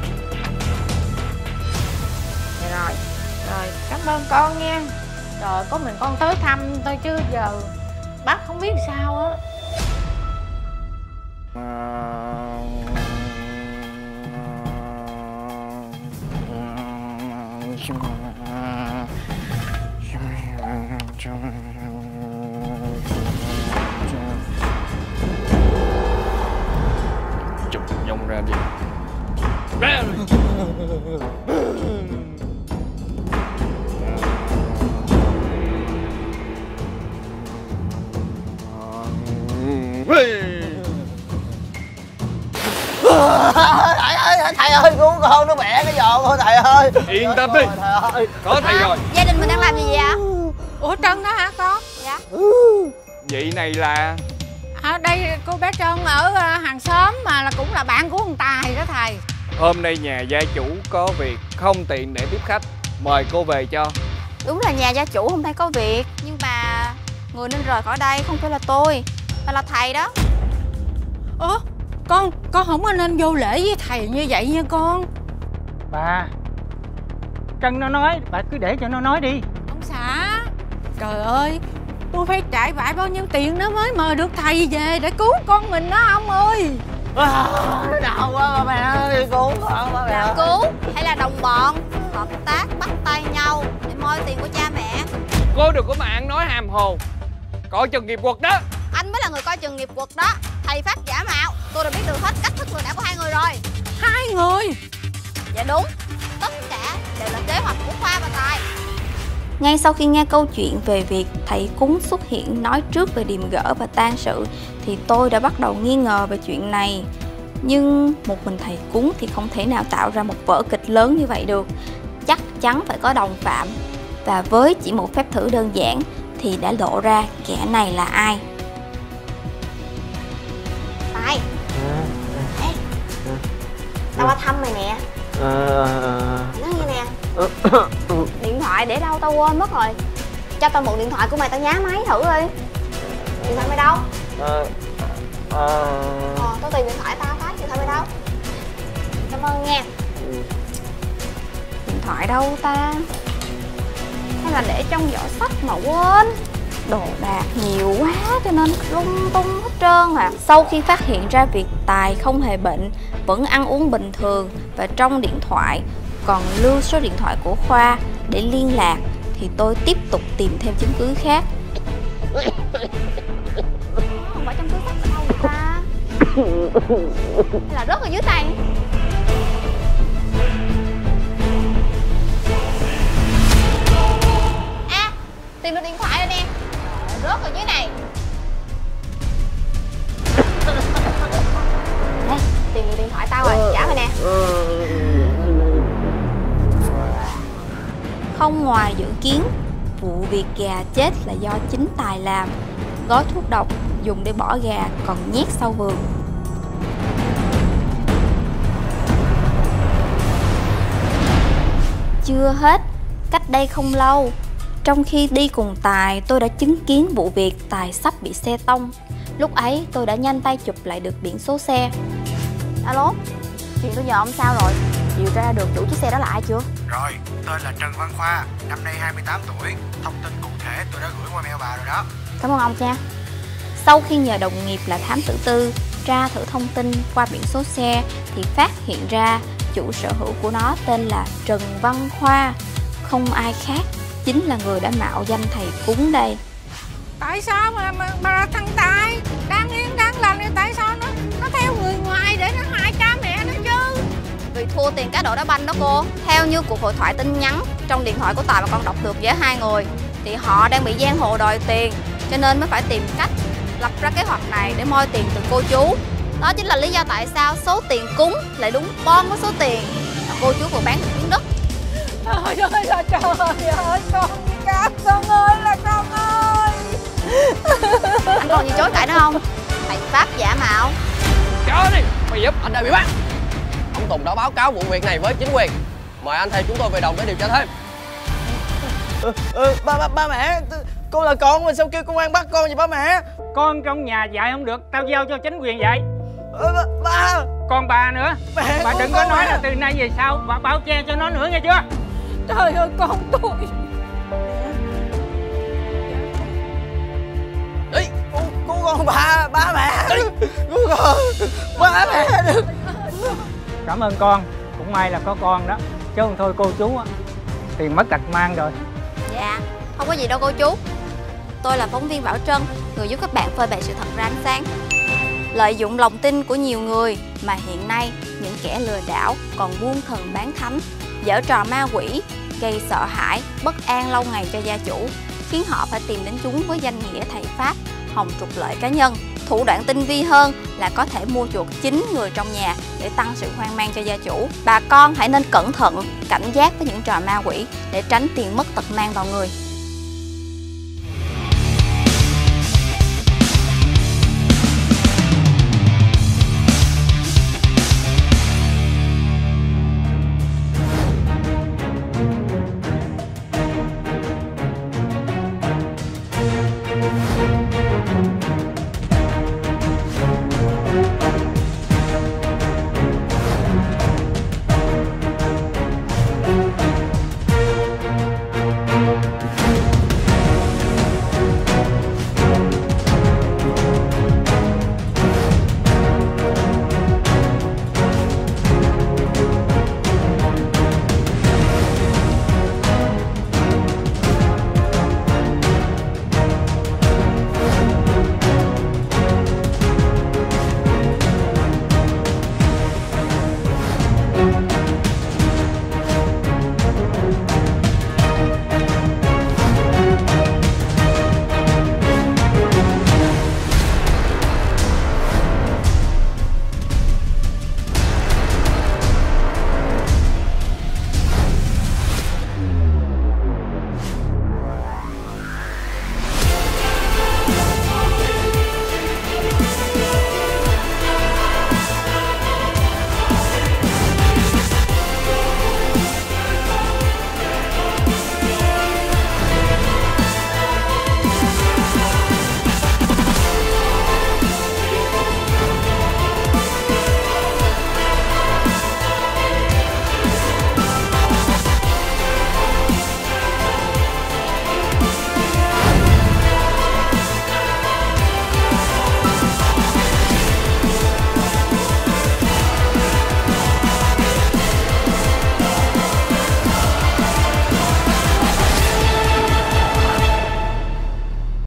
Rồi, rồi, cảm ơn con nha. Rồi, có mình con tới thăm thôi chứ giờ bác không biết sao á. Chụp nhông ra đi. Thầy ơi, thầy ơi, cứu con, nó bẻ cái giò thôi thầy ơi. Yên tâm đi, có thầy rồi. Gia đình mình đang làm gì vậy ạ? Ủa Trân đó hả con? Dạ. Vị này là... À, đây cô bé Trân ở uh, hàng xóm mà là cũng là bạn của ông Tài đó thầy. Hôm nay nhà gia chủ có việc không tiện để tiếp khách, mời cô về cho. Đúng là nhà gia chủ hôm nay có việc, nhưng mà người nên rời khỏi đây không phải là tôi, mà là thầy đó. Ủa, con, con không có nên vô lễ với thầy như vậy nha con. Bà, Trân nó nói, bà cứ để cho nó nói đi. Ông xã, trời ơi, tôi phải trải vải bao nhiêu tiền nó mới mời được thầy về để cứu con mình đó ông ơi. À, đau quá bà mẹ ơi, cứu con bà mẹ. Là cứu hay là đồng bọn hợp tác bắt tay nhau để moi tiền của cha mẹ? Cô đừng có mà ăn nói hàm hồ, coi chừng nghiệp quật đó. Anh mới là người coi chừng nghiệp quật đó. Thầy Pháp giả mạo, tôi đã biết được hết cách thức lừa đảo của hai người rồi. Hai người? Dạ đúng, tất cả đều là kế hoạch của Khoa và Tài. Ngay sau khi nghe câu chuyện về việc thầy cúng xuất hiện nói trước về điềm gỡ và tang sự thì tôi đã bắt đầu nghi ngờ về chuyện này. Nhưng một mình thầy cúng thì không thể nào tạo ra một vở kịch lớn như vậy được. Chắc chắn phải có đồng phạm. Và với chỉ một phép thử đơn giản thì đã lộ ra kẻ này là ai. Tài, ê, tao qua thăm mày nè. Nói nghe nè, điện thoại để đâu tao quên mất rồi. Cho tao mượn điện thoại của mày, tao nhá máy thử đi. Điện thoại mày đâu? Ờ, ờ, tao tìm điện thoại tao cái, điện thoại mày đâu? Cảm ơn nha. Điện thoại đâu ta? Hay là để trong giỏ sách mà quên? Đồ đạc nhiều quá cho nên lung tung hết trơn à. Sau khi phát hiện ra việc Tài không hề bệnh, vẫn ăn uống bình thường và trong điện thoại còn lưu số điện thoại của Khoa để liên lạc thì tôi tiếp tục tìm thêm chứng cứ khác. Không phải trong túi sách ở đâu vậy ta? Hay là rớt ở dưới này? À, tìm được điện thoại rồi nè. Rớt ở dưới này. Ê, tìm được điện thoại tao rồi, trả mày nè. Không ngoài dự kiến, vụ việc gà chết là do chính Tài làm. Gói thuốc độc dùng để bỏ gà còn nhét sau vườn. Chưa hết, cách đây không lâu, trong khi đi cùng Tài, tôi đã chứng kiến vụ việc Tài sắp bị xe tông. Lúc ấy tôi đã nhanh tay chụp lại được biển số xe. Alo, chuyện tôi nhờ ông sao rồi? Điều tra được chủ chiếc xe đó là ai chưa? Rồi, tên là Trần Văn Khoa, năm nay hai mươi tám tuổi. Thông tin cụ thể tôi đã gửi qua mail bà rồi đó. Cảm ơn ông nha. Sau khi nhờ đồng nghiệp là thám tử tư tra thử thông tin qua biển số xe thì phát hiện ra chủ sở hữu của nó tên là Trần Văn Khoa. không ai khác chính là người đã mạo danh thầy cúng đây. Tại sao mà, mà, mà thằng Tài đang yên đang lành thì tại sao nó nó theo người ngoài để nó hại cha mẹ nó chứ? Vì thua tiền cá độ đá banh đó cô. Theo như cuộc hội thoại tin nhắn trong điện thoại của Tài mà con đọc được giữa hai người, thì họ đang bị giang hồ đòi tiền, cho nên mới phải tìm cách lập ra kế hoạch này để moi tiền từ cô chú. Đó chính là lý do tại sao số tiền cúng lại đúng bon với số tiền mà cô chú vừa bán được miếng đất. Trời ơi là trời ơi, con cáp con ơi là con ơi. Anh còn gì chối cãi nữa không? Thầy Pháp giả mạo. Chờ đi, mày giúp anh đây bị bắt. Ông Tùng đã báo cáo vụ việc này với chính quyền. Mời anh theo chúng tôi về đồn để điều tra thêm. Ừ, ừ, ba, ba, ba mẹ, con là con mà sao kêu công an bắt con vậy ba mẹ? Con trong nhà dạy không được, tao giao cho chính quyền dạy. Ừ, ba, ba. Còn bà nữa, mẹ, bà đừng có nói mẹ. Là từ nay về sau bà bao che cho nó nữa nghe chưa? Trời ơi con tôi. Đi, cứu, cứu con ba, ba mẹ. Cứu con, ba mẹ. Cảm ơn con, cũng may là có con đó, chứ không thôi cô chú á tiền mất tật mang rồi. Dạ, không có gì đâu cô chú. Tôi là phóng viên Bảo Trân, người giúp các bạn phơi bày sự thật ra ánh sáng. Lợi dụng lòng tin của nhiều người mà hiện nay những kẻ lừa đảo còn buôn thần bán thánh, giở trò ma quỷ, gây sợ hãi, bất an lâu ngày cho gia chủ, khiến họ phải tìm đến chúng với danh nghĩa thầy Pháp, hòng trục lợi cá nhân. Thủ đoạn tinh vi hơn là có thể mua chuộc chính người trong nhà để tăng sự hoang mang cho gia chủ. Bà con hãy nên cẩn thận, cảnh giác với những trò ma quỷ để tránh tiền mất tật mang vào người.